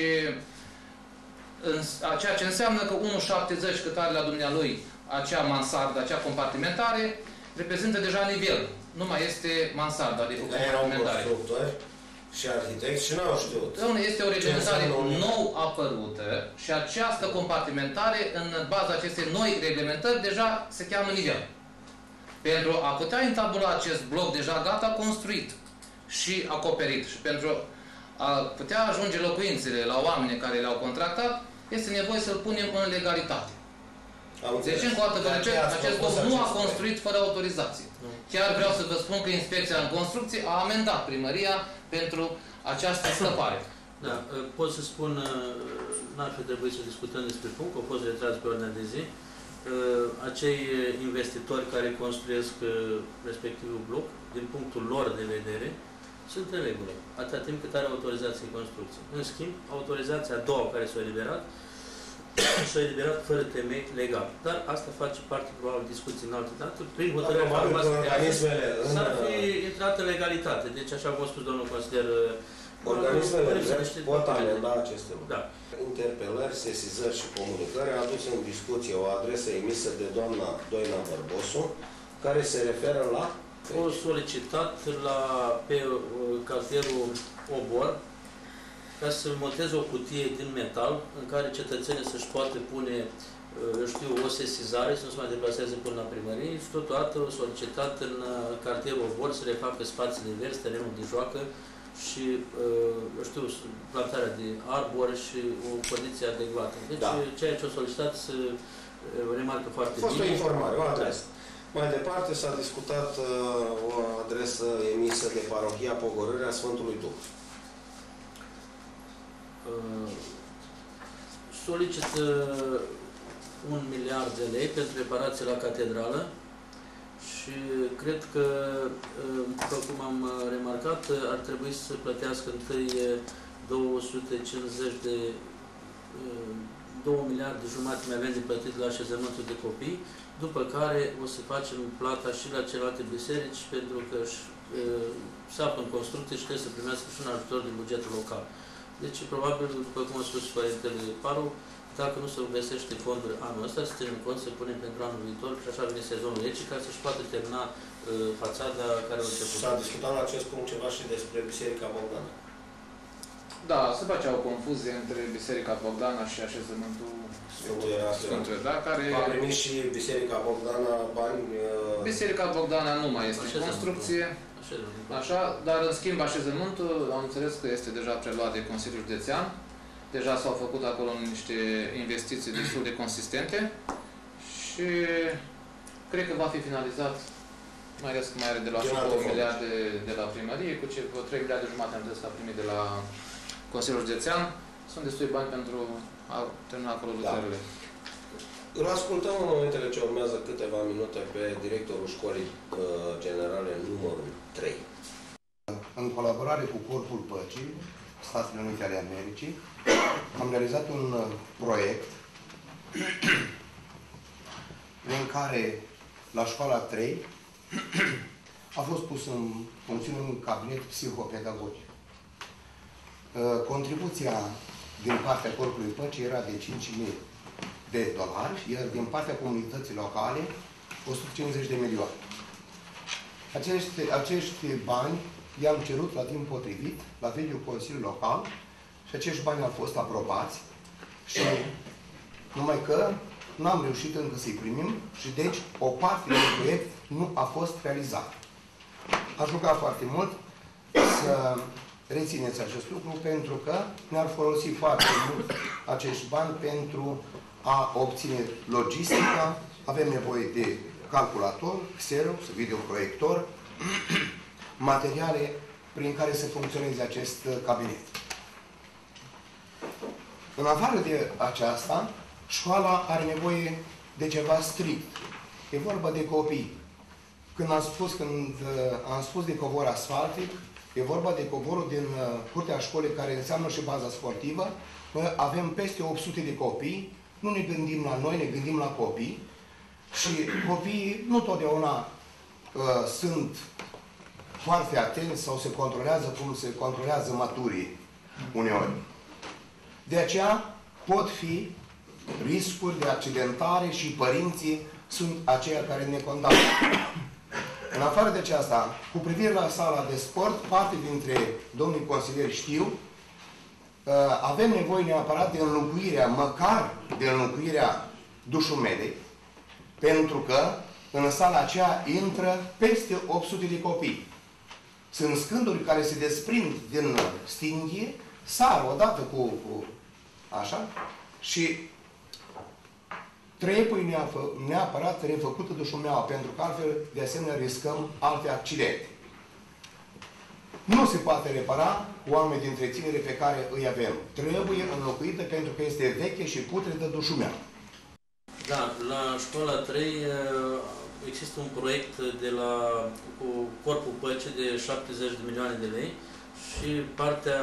ceea ce înseamnă că unu virgulă șaptezeci cât are la dumnealui acea mansardă, acea compartimentare, reprezintă deja nivel. Nu mai este mansarda de compartimentare. Erau constructori și arhitecți și n-au știut. Este o reglementare nou apărută și această compartimentare, în baza acestei noi reglementări, deja se cheamă nivel. Pentru a putea întabula acest bloc deja gata construit și acoperit și pentru a putea ajunge locuințele la oamenii care le-au contractat, este nevoie să-l punem în legalitate. Deci, încă o dată, vă repet, acest domn nu a construit fără autorizație. Chiar vreau să vă spun că Inspecția în Construcții a amendat primăria pentru această scăpare. Da, pot să spun, n-ar fi trebuit să discutăm despre punct, că o fost retras pe ordinea de zi. Acei investitori care construiesc respectivul bloc, din punctul lor de vedere, sunt în regulă, atâta timp cât are autorizație în construcție. În schimb, autorizația a doua care s-a eliberat, s-a eliberat fără temei legal. Dar asta face parte, probabil, discuții în alte date. Prin hotărârea organismele s-ar fi intrat în legalitate. Deci, așa cum a spus domnul consilier, organismele pot amenda aceste lucruri. Da. Interpelări, sesizări și comunicări a adus în discuție o adresă emisă de doamna Doina Bărbosu, care se referă la... O solicitat la, pe cartierul Obor, ca să monteze o cutie din metal în care cetățenii să-și poată pune, eu știu, o sesizare, să nu se mai deplaseze până la primărie și totodată solicitat în cartierul Obor să le facă spațiile verzi, terenul de joacă și, eu știu, plantarea de arbori și o condiție adecvată. Deci, da. Ceea ce a solicitat să remarcă foarte bine. A fost bine. O informare, o adresă. Mai departe s-a discutat uh, o adresă emisă de parohia Pogorârea Sfântului Duh. Uh, solicită un miliard de lei pentru reparații la catedrală și cred că, uh, după cum am remarcat, ar trebui să plătească întâi două sute cincizeci de uh, două miliarde jumate mai avem de plătit la așezământul de copii, după care o să facem plata și la celelalte biserici, pentru că se află în construcție și trebuie să primească și un ajutor din bugetul local. Deci, probabil, după cum a spus și Părintele Paru, dacă nu se găsește fonduri anul ăsta, să ținem cont să punem pentru anul viitor și așa vine sezonul rece, ca să-și poată termina uh, fațada care a început. S-a discutat la acest punct ceva și despre Biserica Bogdana. Da, se face o confuzie între Biserica Bogdana și așezământul Sfântul, da? Care... A primit și Biserica Bogdana bani... Uh... Biserica Bogdana nu mai este în construcție, așa, dar în schimb așezământul, am înțeles că este deja preluat de Consiliul Județean. Deja s-au făcut acolo niște investiții destul de consistente și cred că va fi finalizat, mai ales că mai are de la două miliarde de la primărie, cu ce trei miliarde jumate am zis că a primit de la Consiliul Județean. Sunt destui bani pentru a termina acolo lucrările. Da. Îl ascultăm în momentele ce urmează câteva minute pe directorul școlii uh, generale numărul trei. În colaborare cu Corpul Păcii, Statele Unite ale Americii, am realizat un uh, proiect în care la școala trei a fost pus în funcțiune un cabinet psihopedagogic. Uh, contribuția din partea Corpului Păcii era de cinci mii de dolari, iar din partea comunității locale o sută cincizeci de milioane. Acești, acești bani i-am cerut la timp potrivit la vechiul Consiliu Local și acești bani au fost aprobați și numai că nu am reușit încă să-i primim și deci o parte din proiect nu a fost realizată. Aș ruga foarte mult să rețineți acest lucru pentru că ne-ar folosi foarte mult acești bani pentru a obține logistica. Avem nevoie de calculator, Xerox, videoproiector, materiale prin care să funcționeze acest cabinet. În afară de aceasta, școala are nevoie de ceva strict. E vorba de copii. Când am spus, când am spus de covor asfaltic, e vorba de covorul din curtea școlii care înseamnă și baza sportivă. Noi avem peste opt sute de copii, nu ne gândim la noi, ne gândim la copii și copiii nu totdeauna uh, sunt foarte atenți sau se controlează cum se controlează maturii uneori. De aceea pot fi riscuri de accidentare și părinții sunt aceia care ne condamnă. În afară de aceasta, cu privire la sala de sport, parte dintre domnii consilieri știu, avem nevoie neapărat de înlocuirea, măcar de înlocuirea dușumedei, pentru că în sala aceea intră peste opt sute de copii. Sunt scânduri care se desprind din stinghie, sar odată cu, cu așa, și trebuie neapărat refăcută dușumeaua, pentru că altfel, de asemenea, riscăm alte accidente. Nu se poate repara cu oameni de întreținere pe care îi avem. Trebuie înlocuită pentru că este veche și putredă dușumeaua. Da, la școala trei există un proiect de la, cu Corpul Păcii de șaptezeci de milioane de lei și partea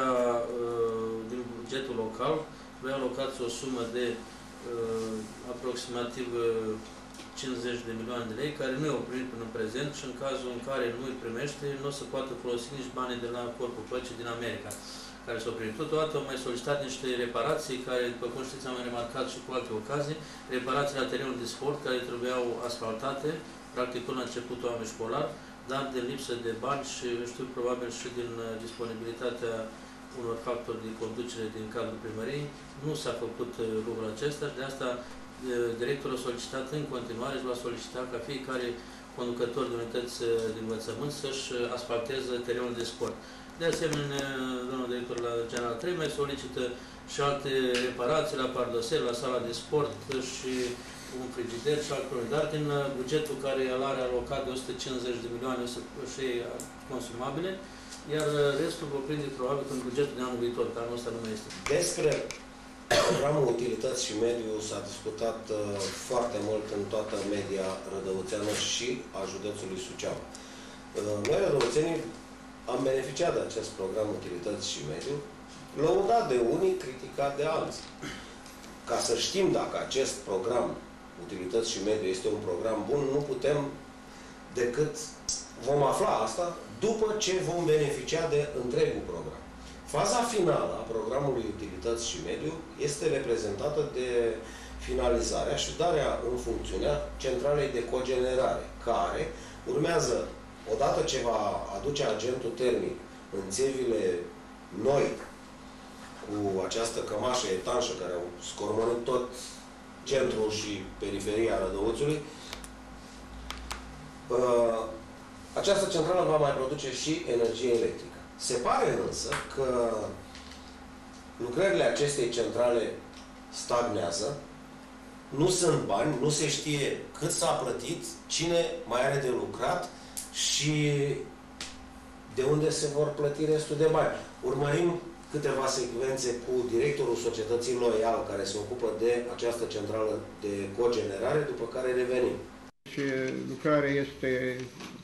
din bugetul local avea alocat o sumă de uh, aproximativ cincizeci de milioane de lei, care nu i-au primit până în prezent și în cazul în care nu îi primește, nu o să poată folosi nici banii de la Corpul Păcii din America, care s-au primit. Totodată au mai solicitat niște reparații, care, după cum știți, am mai remarcat și cu alte ocazii, reparații la terenul de sport, care trebuiau asfaltate, practic până la începutul anului școlar, dar de lipsă de bani și, știu, probabil și din disponibilitatea unor factori de conducere din cadrul primăriei, nu s-a făcut lucrul acesta și de asta directorul a solicitat în continuare și va solicita ca fiecare conducător de unități de învățământ să-și asfalteze terenul de sport. De asemenea, domnul director la General trei mai solicită și alte reparații la pardosel, la sala de sport și un frigider și altele, dar din bugetul care el are alocat de o sută cincizeci de milioane și consumabile, iar restul vă prinde probabil în bugetul de anul viitor, dar anul ăsta nu mai este. Despre programul Utilități și Mediu s-a discutat uh, foarte mult în toată media rădăuțeană și a județului Suceava. Uh, noi, rădăuțenii, am beneficiat de acest program Utilități și Mediu, lăudat de unii, criticat de alții. Ca să știm dacă acest program Utilități și Mediu este un program bun, nu putem decât vom afla asta după ce vom beneficia de întregul program. Faza finală a programului Utilități și Mediu este reprezentată de finalizarea și darea în funcțiune a centralei de cogenerare, care urmează, odată ce va aduce agentul termic în țevile noi, cu această cămașă etanșă care au scormonit tot centrul și periferia Rădăuțului, această centrală va mai produce și energie electrică. Se pare însă că lucrările acestei centrale stagnează, nu sunt bani, nu se știe cât s-a plătit, cine mai are de lucrat și de unde se vor plăti restul de bani. Urmărim câteva secvențe cu directorul societății Loial, care se ocupă de această centrală de cogenerare, după care revenim. Și lucrarea este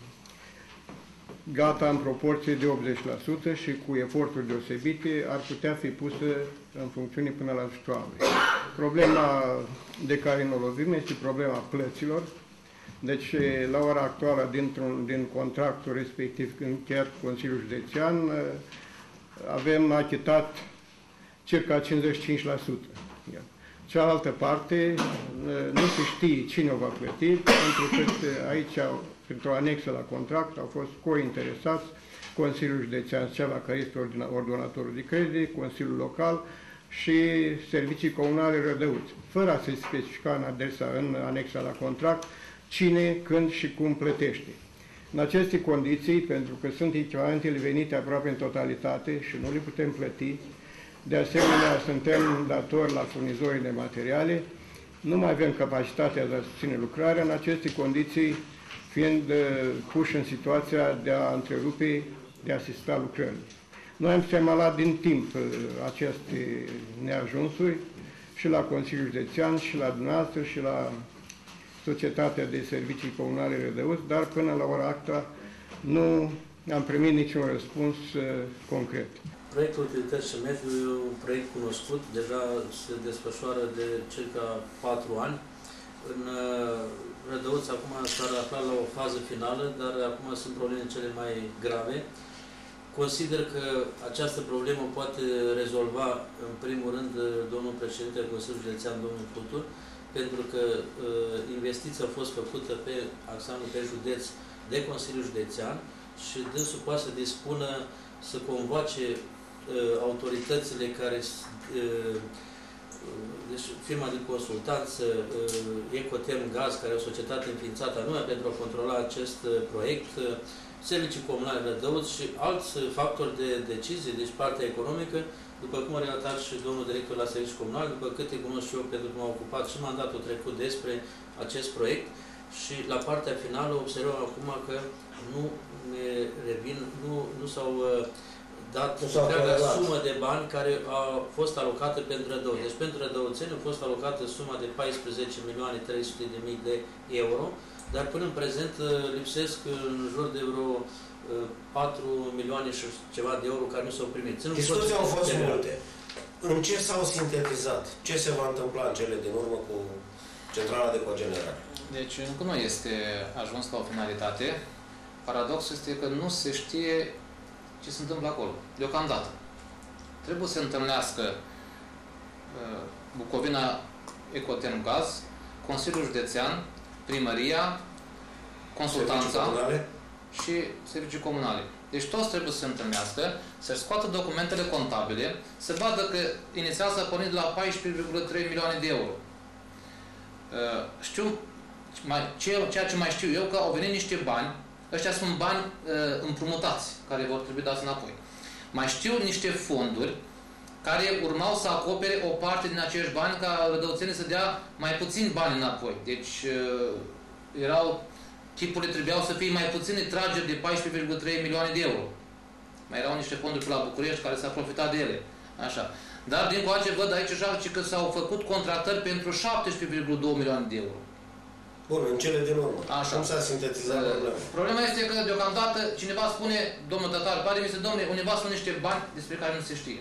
gata în proporție de optzeci la sută și cu eforturi deosebite ar putea fi pusă în funcțiune până la sfârșitul anului. Problema de care ne lovim este problema plăților. Deci, la ora actuală, dintr-un, din contractul respectiv încheiat cu Consiliul Județean, avem achitat circa cincizeci și cinci la sută. Cealaltă parte, nu se știe cine o va plăti, pentru că aici, printr-o anexă la contract, au fost cointeresați Consiliul Județean Suceava, care este ordonatorul de credit, Consiliul Local și Servicii Comunale Rădăuți, fără a se specifica în adresa, în anexa la contract, cine, când și cum plătește. În aceste condiții, pentru că sunt echivalentele venite aproape în totalitate și nu le putem plăti, de asemenea, suntem datori la furnizorii de materiale, nu mai avem capacitatea de a susține lucrarea, în aceste condiții fiind uh, puși în situația de a întrerupe, de a asista lucrării. Noi am semnalat din timp uh, aceste neajunsuri și la Consiliul Județean, și la dumneavoastră, și la Societatea de Servicii Comunale Rădăuți, dar până la ora actuală nu am primit niciun răspuns uh, concret. Proiectul Utilități și Mediu e un proiect cunoscut, deja se desfășoară de circa patru ani. În Rădăuț acum s-ar afla la o fază finală, dar acum sunt probleme cele mai grave. Consider că această problemă poate rezolva, în primul rând, domnul președinte al Consiliului Județean, domnul Futur, pentru că uh, investiția a fost făcută pe axanul pe județ de Consiliul Județean și dânsul poate să dispună să convoace uh, autoritățile care, uh, deci firma de consultanță uh, Ecoterm Gaz, care e o societate înființată anume pentru a controla acest uh, proiect, uh, servicii comunale Rădăuți și alți uh, factori de decizie, deci partea economică, după cum a relatat și domnul director la servicii comunale, după câte cunosc și eu, pentru că m-am ocupat și mandatul trecut despre acest proiect. Și la partea finală observăm acum că nu ne revin, nu, nu s-au uh, dat întreaga sumă de bani care a fost alocată pentru Rădăuți. Deci pentru Rădăuțeni a fost alocată suma de paisprezece milioane trei sute de mii de euro, dar până în prezent uh, lipsesc în jur de vreo uh, patru milioane și ceva de euro care nu s-au primit. Discuții au fost multe. În ce s-au sintetizat? Ce se va întâmpla în cele din urmă cu centrala de cogenerare? Deci încă nu este ajuns la o finalitate. Paradoxul este că nu se știe ce se întâmplă acolo, deocamdată. Trebuie să se întâlnească uh, Bucovina Ecoterm Gaz, Consiliul Județean, Primăria, Consultanța și Servicii Comunale. Deci toți trebuie să se întâlnească, să-și scoată documentele contabile, să vadă că inițial s-a pornit la paisprezece virgulă trei milioane de euro. Uh, știu, mai, ceea ce mai știu eu, că au venit niște bani, ăștia sunt bani uh, împrumutați, care vor trebui dați înapoi. Mai știu niște fonduri care urmau să acopere o parte din acești bani, ca rădăuțenii să dea mai puțin bani înapoi. Deci uh, erau, tipurile trebuiau să fie mai puține trageri de paisprezece virgulă trei milioane de euro. Mai erau niște fonduri pe la București care s-a profitat de ele. Așa. Dar din coace văd aici așa că s-au făcut contractări pentru șaptesprezece virgulă doi milioane de euro. Bun, în cele din urmă. Așa. Cum s-a sintetizat problema? Problema este că deocamdată cineva spune, domnul Tătar, pare mi se, domnule, undeva sunt niște bani despre care nu se știe.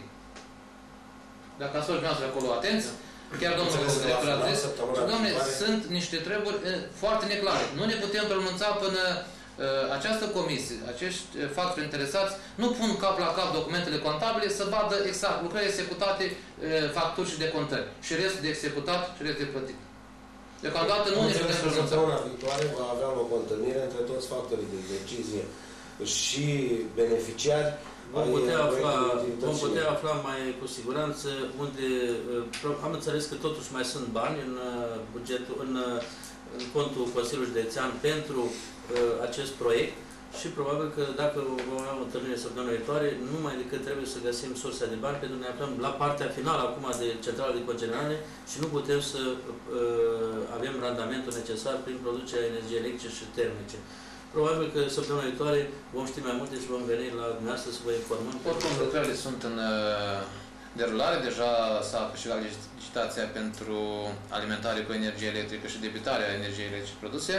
Dacă ați fost dumneavoastră acolo atenți, chiar domnul director a zis, domnule, sunt niște treburi uh, foarte neclare. Nu ne putem pronunța până uh, această comisie, acești uh, factori interesați, nu pun cap la cap documentele contabile să vadă exact lucrări executate, uh, facturi și decontări. Și restul de executat și restul de plătit. Deocamdată nu ne putem pronunța. Săptămâna viitoare va avea o întâlnire între toți factorii de decizie și beneficiari. Vom putea, afla, vom putea afla mai cu siguranță unde am înțeles că totuși mai sunt bani în bugetul, în, în contul Consiliului Județean pentru uh, acest proiect și probabil că dacă vom avea o întâlnire săptămâna viitoare, numai decât trebuie să găsim sursa de bani, pentru că ne aflăm la partea finală acum de centrală de cogenerare și nu putem să uh, avem randamentul necesar prin producerea energiei electrice și termice. Probabil că săptămâna viitoare vom ști mai multe și vom veni la dumneavoastră să vă informăm. Oricum, lucrările sunt în uh, derulare. Deja s-a câștigat licitația pentru alimentare cu energie electrică și debitarea energiei electrice produse.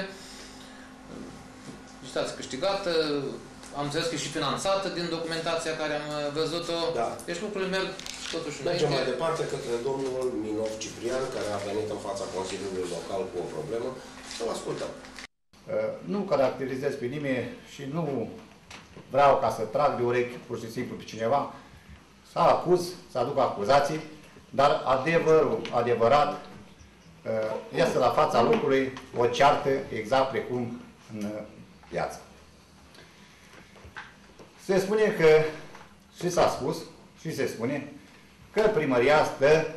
Licitația câștigată, am înțeles că e și finanțată din documentația care am văzut-o. Da. Deci lucrurile merg totuși înainte. Mergem mai departe către domnul Minov Ciprian, care a venit în fața Consiliului Local cu o problemă. Să-l ascultăm. Nu caracterizez pe nimeni și nu vreau ca să trag de urechi pur și simplu pe cineva, să acuz, să aduc acuzații, dar adevărul adevărat este la fața locului o ceartă exact precum în viață. Se spune că, și s-a spus, și se spune, că primăria stă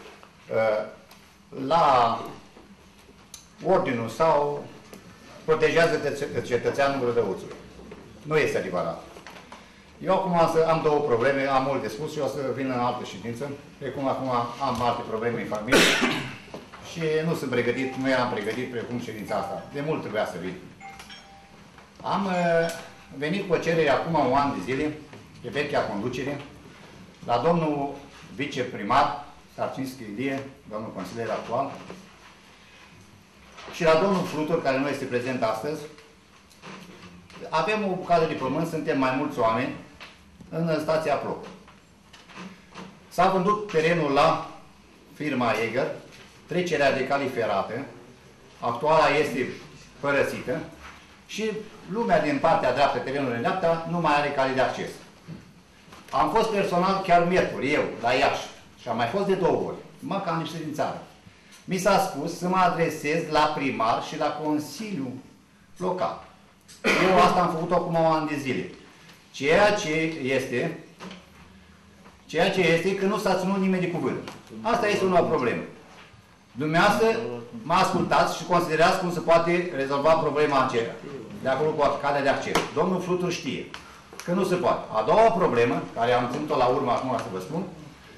la ordinul sau protejează cetățeanul Rădăuțului. Nu este adevărat. Eu acum am două probleme, am mult de spus și o să vin în altă ședință, precum acum am alte probleme în familie și nu sunt pregătit, nu eram pregătit precum ședința asta. De mult trebuia să vin. Am venit cu o cerere acum un an de zile, de vechea conducere, la domnul viceprimar Sarcinski Ilie, domnul consilier actual, și la domnul Flutur, care nu este prezent astăzi. Avem o bucată de pământ, suntem mai mulți oameni în stația Ploc. S-a vândut terenul la firma Eger, trecerea de cale ferată, actuala este părăsită și lumea din partea dreaptă, terenul în dreapta, nu mai are cale de acces. Am fost personal chiar miercuri, eu, la Iași, și am mai fost de două ori, mă ca niște din țară. Mi s-a spus să mă adresez la primar și la Consiliul Local. Eu asta am făcut acum un an de zile. Ceea ce este, ceea ce este că nu s-a ținut nimeni de cuvânt. Asta este o problemă. Dumneavoastră mă ascultați și considerați cum se poate rezolva problema aceea. De acolo cu calea de acces. Domnul Flutur știe că nu se poate. A doua problemă, care am ținut-o la urmă acum să vă spun,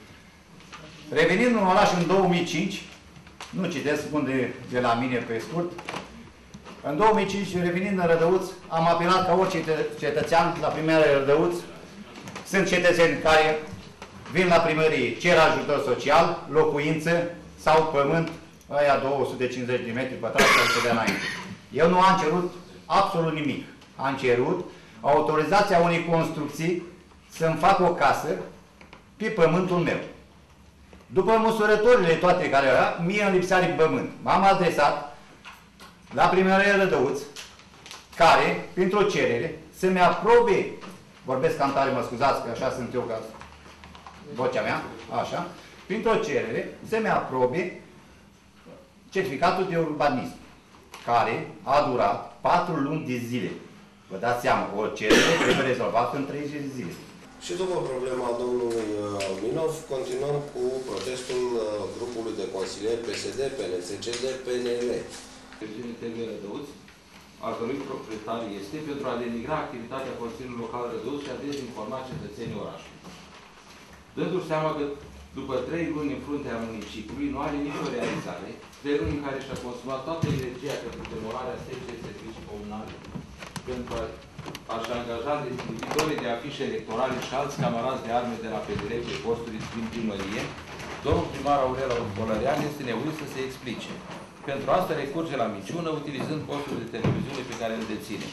revenind în oraș în două mii cinci, nu citesc, spun de, de la mine pe scurt, în două mii cinci, revenind în Rădăuț, am apelat ca orice cetățean la primăria Rădăuț. Sunt cetățeni care vin la primărie, cer ajutor social, locuință sau pământ, aia două sute cincizeci de metri pătrați să se dea înainte. Eu nu am cerut absolut nimic. Am cerut autorizația unei construcții să-mi fac o casă pe pământul meu. După măsurătorile toate care era, mie îmi lipsea de pământ. M-am adresat la primăria Rădăuț, care, printr-o cerere, să-mi aprobe, vorbesc cam tare, mă scuzați, că așa sunt eu ca vocea mea, așa, printr-o cerere, să-mi aprobe certificatul de urbanism, care a durat patru luni de zile. Vă dați seama, o cerere trebuie rezolvată în treizeci de zile. Și după problema domnului Minov, continuăm cu protestul grupului de consilieri P S D, P N C C D, P N L. Regiunii T V Rădăuț, al cărui proprietar este, pentru a denigra activitatea Consiliului Local Rădăuț și a dezinforma cetățenii orașului. Dându-și seama că după trei luni în fruntea municipiului nu are nicio realizare, trei luni în care și-a consumat toată energia pentru demolarea secției servicii comunale, pentru a-și angaja distribuitorii de afișe electorale și alți camarazi de arme de la P D R pe posturi din primărie, domnul primar Aurel Bolărean este nevoit să se explice. Pentru asta recurge la minciună, utilizând postul de televiziune pe care îl deține.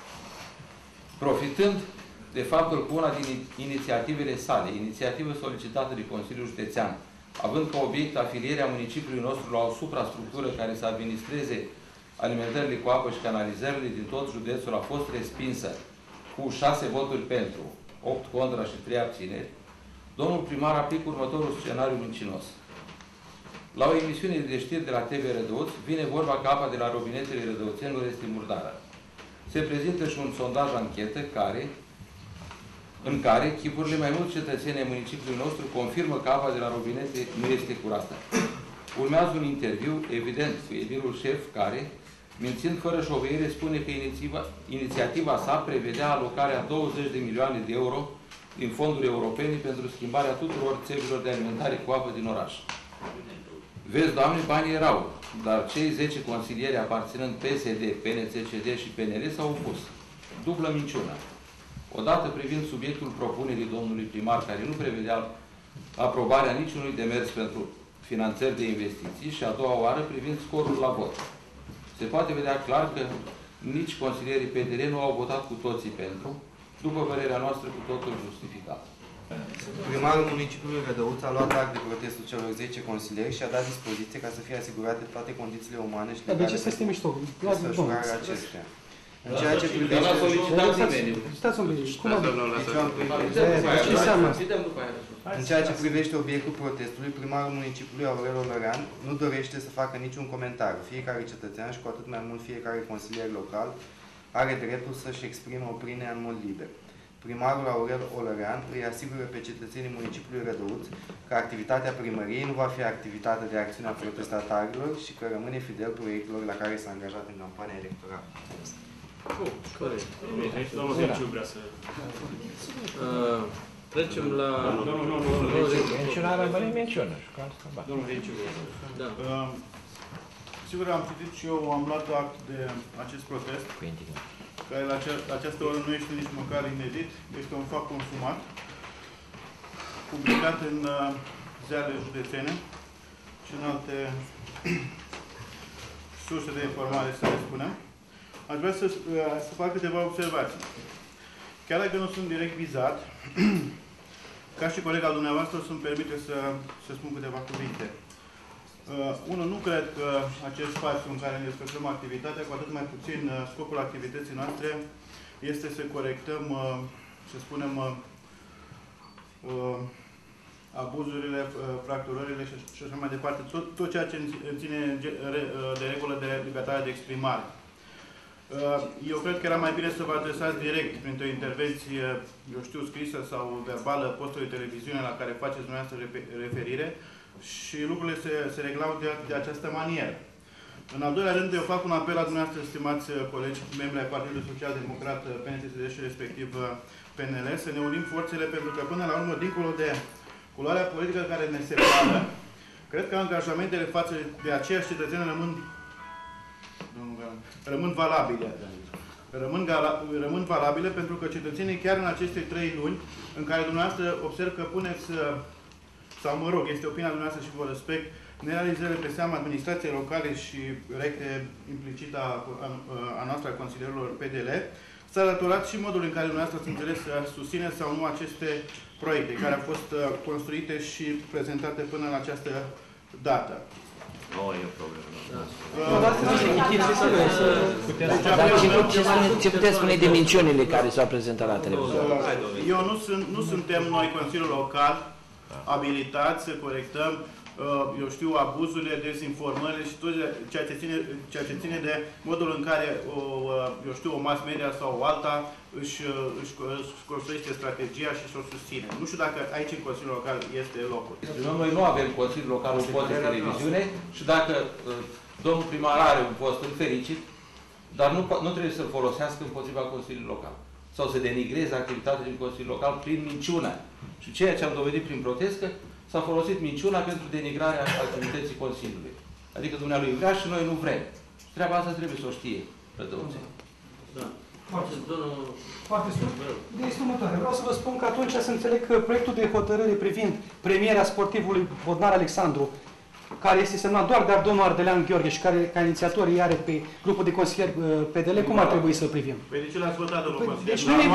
Profitând de faptul că una din inițiativele sale, inițiativă solicitată de Consiliul Județean, având ca obiect afilierea municipiului nostru la o suprastructură care să administreze alimentările cu apă și canalizările din tot județul, a fost respinsă cu șase voturi pentru, opt contra și trei abțineri, domnul primar aplică următorul scenariu mincinos. La o emisiune de știri de la T V Rădăuț vine vorba că apa de la robinetele rădăuțenilor este murdară. Se prezintă și un sondaj anchetă care, în care chipurile mai mulți cetățeni ai municipiului nostru confirmă că apa de la robinete nu este curată. Urmează un interviu, evident, cu edilul șef care, mințind fără șovăire, spune că inițiativa, inițiativa sa prevedea alocarea douăzeci de milioane de euro din fonduri europene pentru schimbarea tuturor țevilor de alimentare cu apă din oraș. Vezi, Doamne, banii erau, dar cei zece consilieri aparținând P S D, P N C C D și P N L s-au opus. Dublă minciună. Odată privind subiectul propunerii domnului primar, care nu prevedea aprobarea niciunui demers pentru finanțări de investiții, și a doua oară privind scorul la vot. Se poate vedea clar că nici consilierii P D R nu au votat cu toții pentru, după părerea noastră cu totul justificat. Primarul municipiului Rădăuț a luat act de protestul celor zece consilieri și a dat dispoziție ca să fie asigurate toate condițiile umane și legale de ce să mișto? desfășurarea acestea. În ceea ce privește... Stați un pic. Cum În ceea ce privește obiectul protestului, primarul municipiului Aurel Olărean nu dorește să facă niciun comentariu. Fiecare cetățean și cu atât mai mult fiecare consilier local are dreptul să-și exprime opinia în mod liber. Primarul Aurel Olărean îi asigură pe cetățenii municipiului Rădăuț că activitatea primăriei nu va fi activitate de acțiune a protestatarilor și că rămâne fidel proiectelor la care s-a angajat în campania electorală. Oh, corect. Domnul Venciu vrea să... Uh, trecem la... Nu, nu, nu, nu. Menționarea mă menționă. Domnul Venciu. Da. Uh, sigur, am citit și eu, am luat act de acest protest, care la, acea, la această oră nu este nici măcar inedit, este un fapt consumat, publicat în uh, ziarele județene și în alte surse de informare, să le spunem. Aș vrea să, să fac câteva observații. Chiar dacă nu sunt direct vizat, ca și colega dumneavoastră, să-mi permite să, să spun câteva cuvinte. Uh, unul, nu cred că acest spațiu în care ne desfășurăm activitatea, cu atât mai puțin uh, scopul activității noastre, este să corectăm, uh, să spunem, uh, uh, abuzurile, uh, fracturările și, și așa mai departe, tot, tot ceea ce ține de regulă de libertate de exprimare. Eu cred că era mai bine să vă adresați direct printr-o intervenție, eu știu, scrisă sau verbală, postului de televiziune la care faceți dumneavoastră referire și lucrurile se, se reglau de, de această manieră. În al doilea rând, eu fac un apel la dumneavoastră, stimați colegi, membri ai Partidului Social-Democrat, P N C S D și respectiv P N L, să ne unim forțele, pentru că până la urmă, dincolo de culoarea politică care ne separă, cred că angajamentele față de aceiași cetățeni rămân, rămân valabile. Rămân, rămân valabile pentru că cetățenii chiar în aceste trei luni în care dumneavoastră observ că puneți, sau mă rog, este opinia dumneavoastră și vă respect, nerealizările pe seama administrației locale și recte implicit a, a, a noastră a consilierilor P D L, s-a datorat și modul în care dumneavoastră ați înțeles să susțineți sau nu aceste proiecte care au fost construite și prezentate până la această dată. Nu e o problemă. Ce puteți spune de minciunile care s-au prezentat la televizor? Eu nu, sunt, nu suntem noi, Consiliul Local, abilitați să corectăm, eu știu, abuzurile, dezinformările și tot ceea ce ține, ceea ce ține de modul în care, o, eu știu, o mass media sau o alta își, își, își construiește strategia și și-o susține. Nu știu dacă aici în Consiliul Local este locul. Noi nu avem Consiliul Local un post de televiziune și dacă domnul primar are un post fericit, dar nu, nu trebuie să-l folosească împotriva Consiliului Local sau să denigreze activitatea din Consiliul Local prin minciună. Și ceea ce am dovedit prin protest, s-a folosit minciuna pentru denigrarea activității Consiliului. Adică dumnealui vrea și noi nu vrem. Și treaba asta trebuie să o știe Rădăuțeni. Da. Foarte, foarte scurt. Este următoare. Vreau să vă spun că atunci să înțeleg că proiectul de hotărâre privind premierea sportivului Bodnar Alexandru, care este semnat doar de domnul Ardelean Gheorghe și care, ca inițiator, îi are pe grupul de consilieri P D L, cum ar trebui să-l privim? Păi de ce l-ați votat, domnul consilier? Deci nu e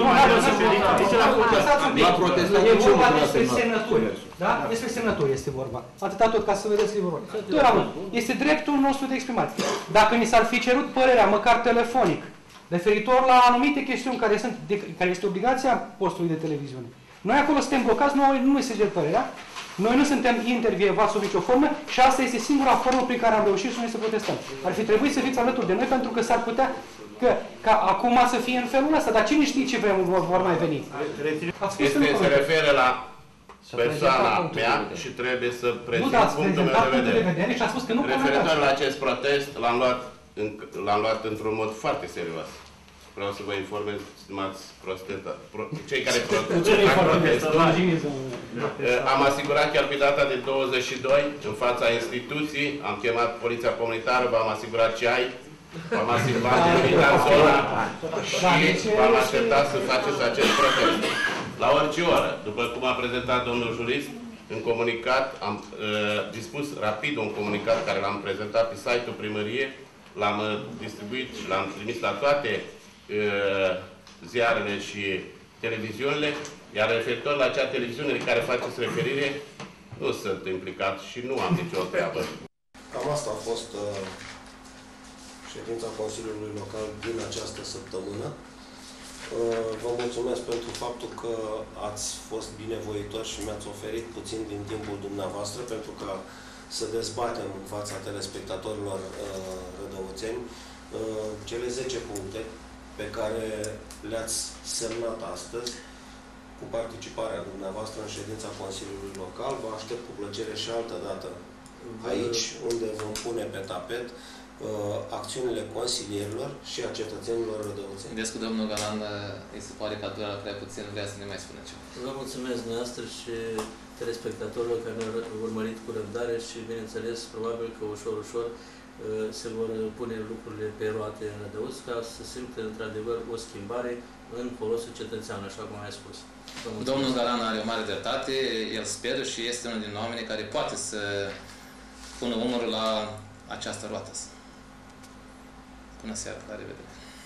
vorba despre semnături. Da? Despre semnături este vorba. Atâta tot, ca să vedeți livrul. Este dreptul nostru de exprimat. Dacă ni s-ar fi cerut părerea, măcar telefonic, referitor la anumite chestiuni care, sunt, de, care este obligația postului de televiziune. Noi acolo suntem blocați, noi nu ne se cer părerea, noi nu suntem intervievați sub nicio formă și asta este singura formă prin care am reușit și noi să protestăm. Ar fi trebuit să fiți alături de noi pentru că s-ar putea că, ca acum să fie în felul ăsta, dar cine știe ce vrem vor mai veni? Este, se referă la persoana mea și trebuie să prezint punctul meu de vedere. Referitor la acest protest, l-am luat, luat într-un mod foarte serios. Vreau să vă informez, stimați prosteta, pro, cei care protestă. Am asigurat chiar pe data de douăzeci și doi, în fața instituției, am chemat poliția comunitară, v-am asigurat ce ai, v-am asigurat de invitat zona și v-am așteptat să faceți acest protest. La orice oră, după cum a prezentat domnul jurist, în comunicat, am uh, dispus rapid un comunicat care l-am prezentat pe site-ul primăriei, l-am uh, distribuit și l-am trimis la toate ziarele și televiziunile, iar referitor la acea televiziune de care faceți referire, nu sunt implicat și nu am nicio treabă. Cam asta a fost uh, ședința Consiliului Local din această săptămână. Uh, vă mulțumesc pentru faptul că ați fost binevoitori și mi-ați oferit puțin din timpul dumneavoastră pentru ca să dezbatem în fața telespectatorilor uh, rădăuțeni uh, cele zece puncte pe care le-ați semnat astăzi cu participarea dumneavoastră în ședința Consiliului Local. Vă aștept cu plăcere și altă dată aici, unde vom pune pe tapet uh, acțiunile consilierilor și a cetățenilor rădăuțeni. Vedeți că domnul Galan îi se pare că a durat prea puțin, vrea să ne mai spună ceva. Vă mulțumesc dumneavoastră și telespectatorilor care ne-au urmărit cu răbdare și, bineînțeles, probabil că ușor, ușor se vor pune lucrurile pe roate în Rădăuț ca să simtă într-adevăr o schimbare în folosul cetățean, așa cum ai spus. Domnul Galan are o mare dreptate, el speră și este unul din oamenii care poate să pună umărul la această roată. Bună seara, la revedere!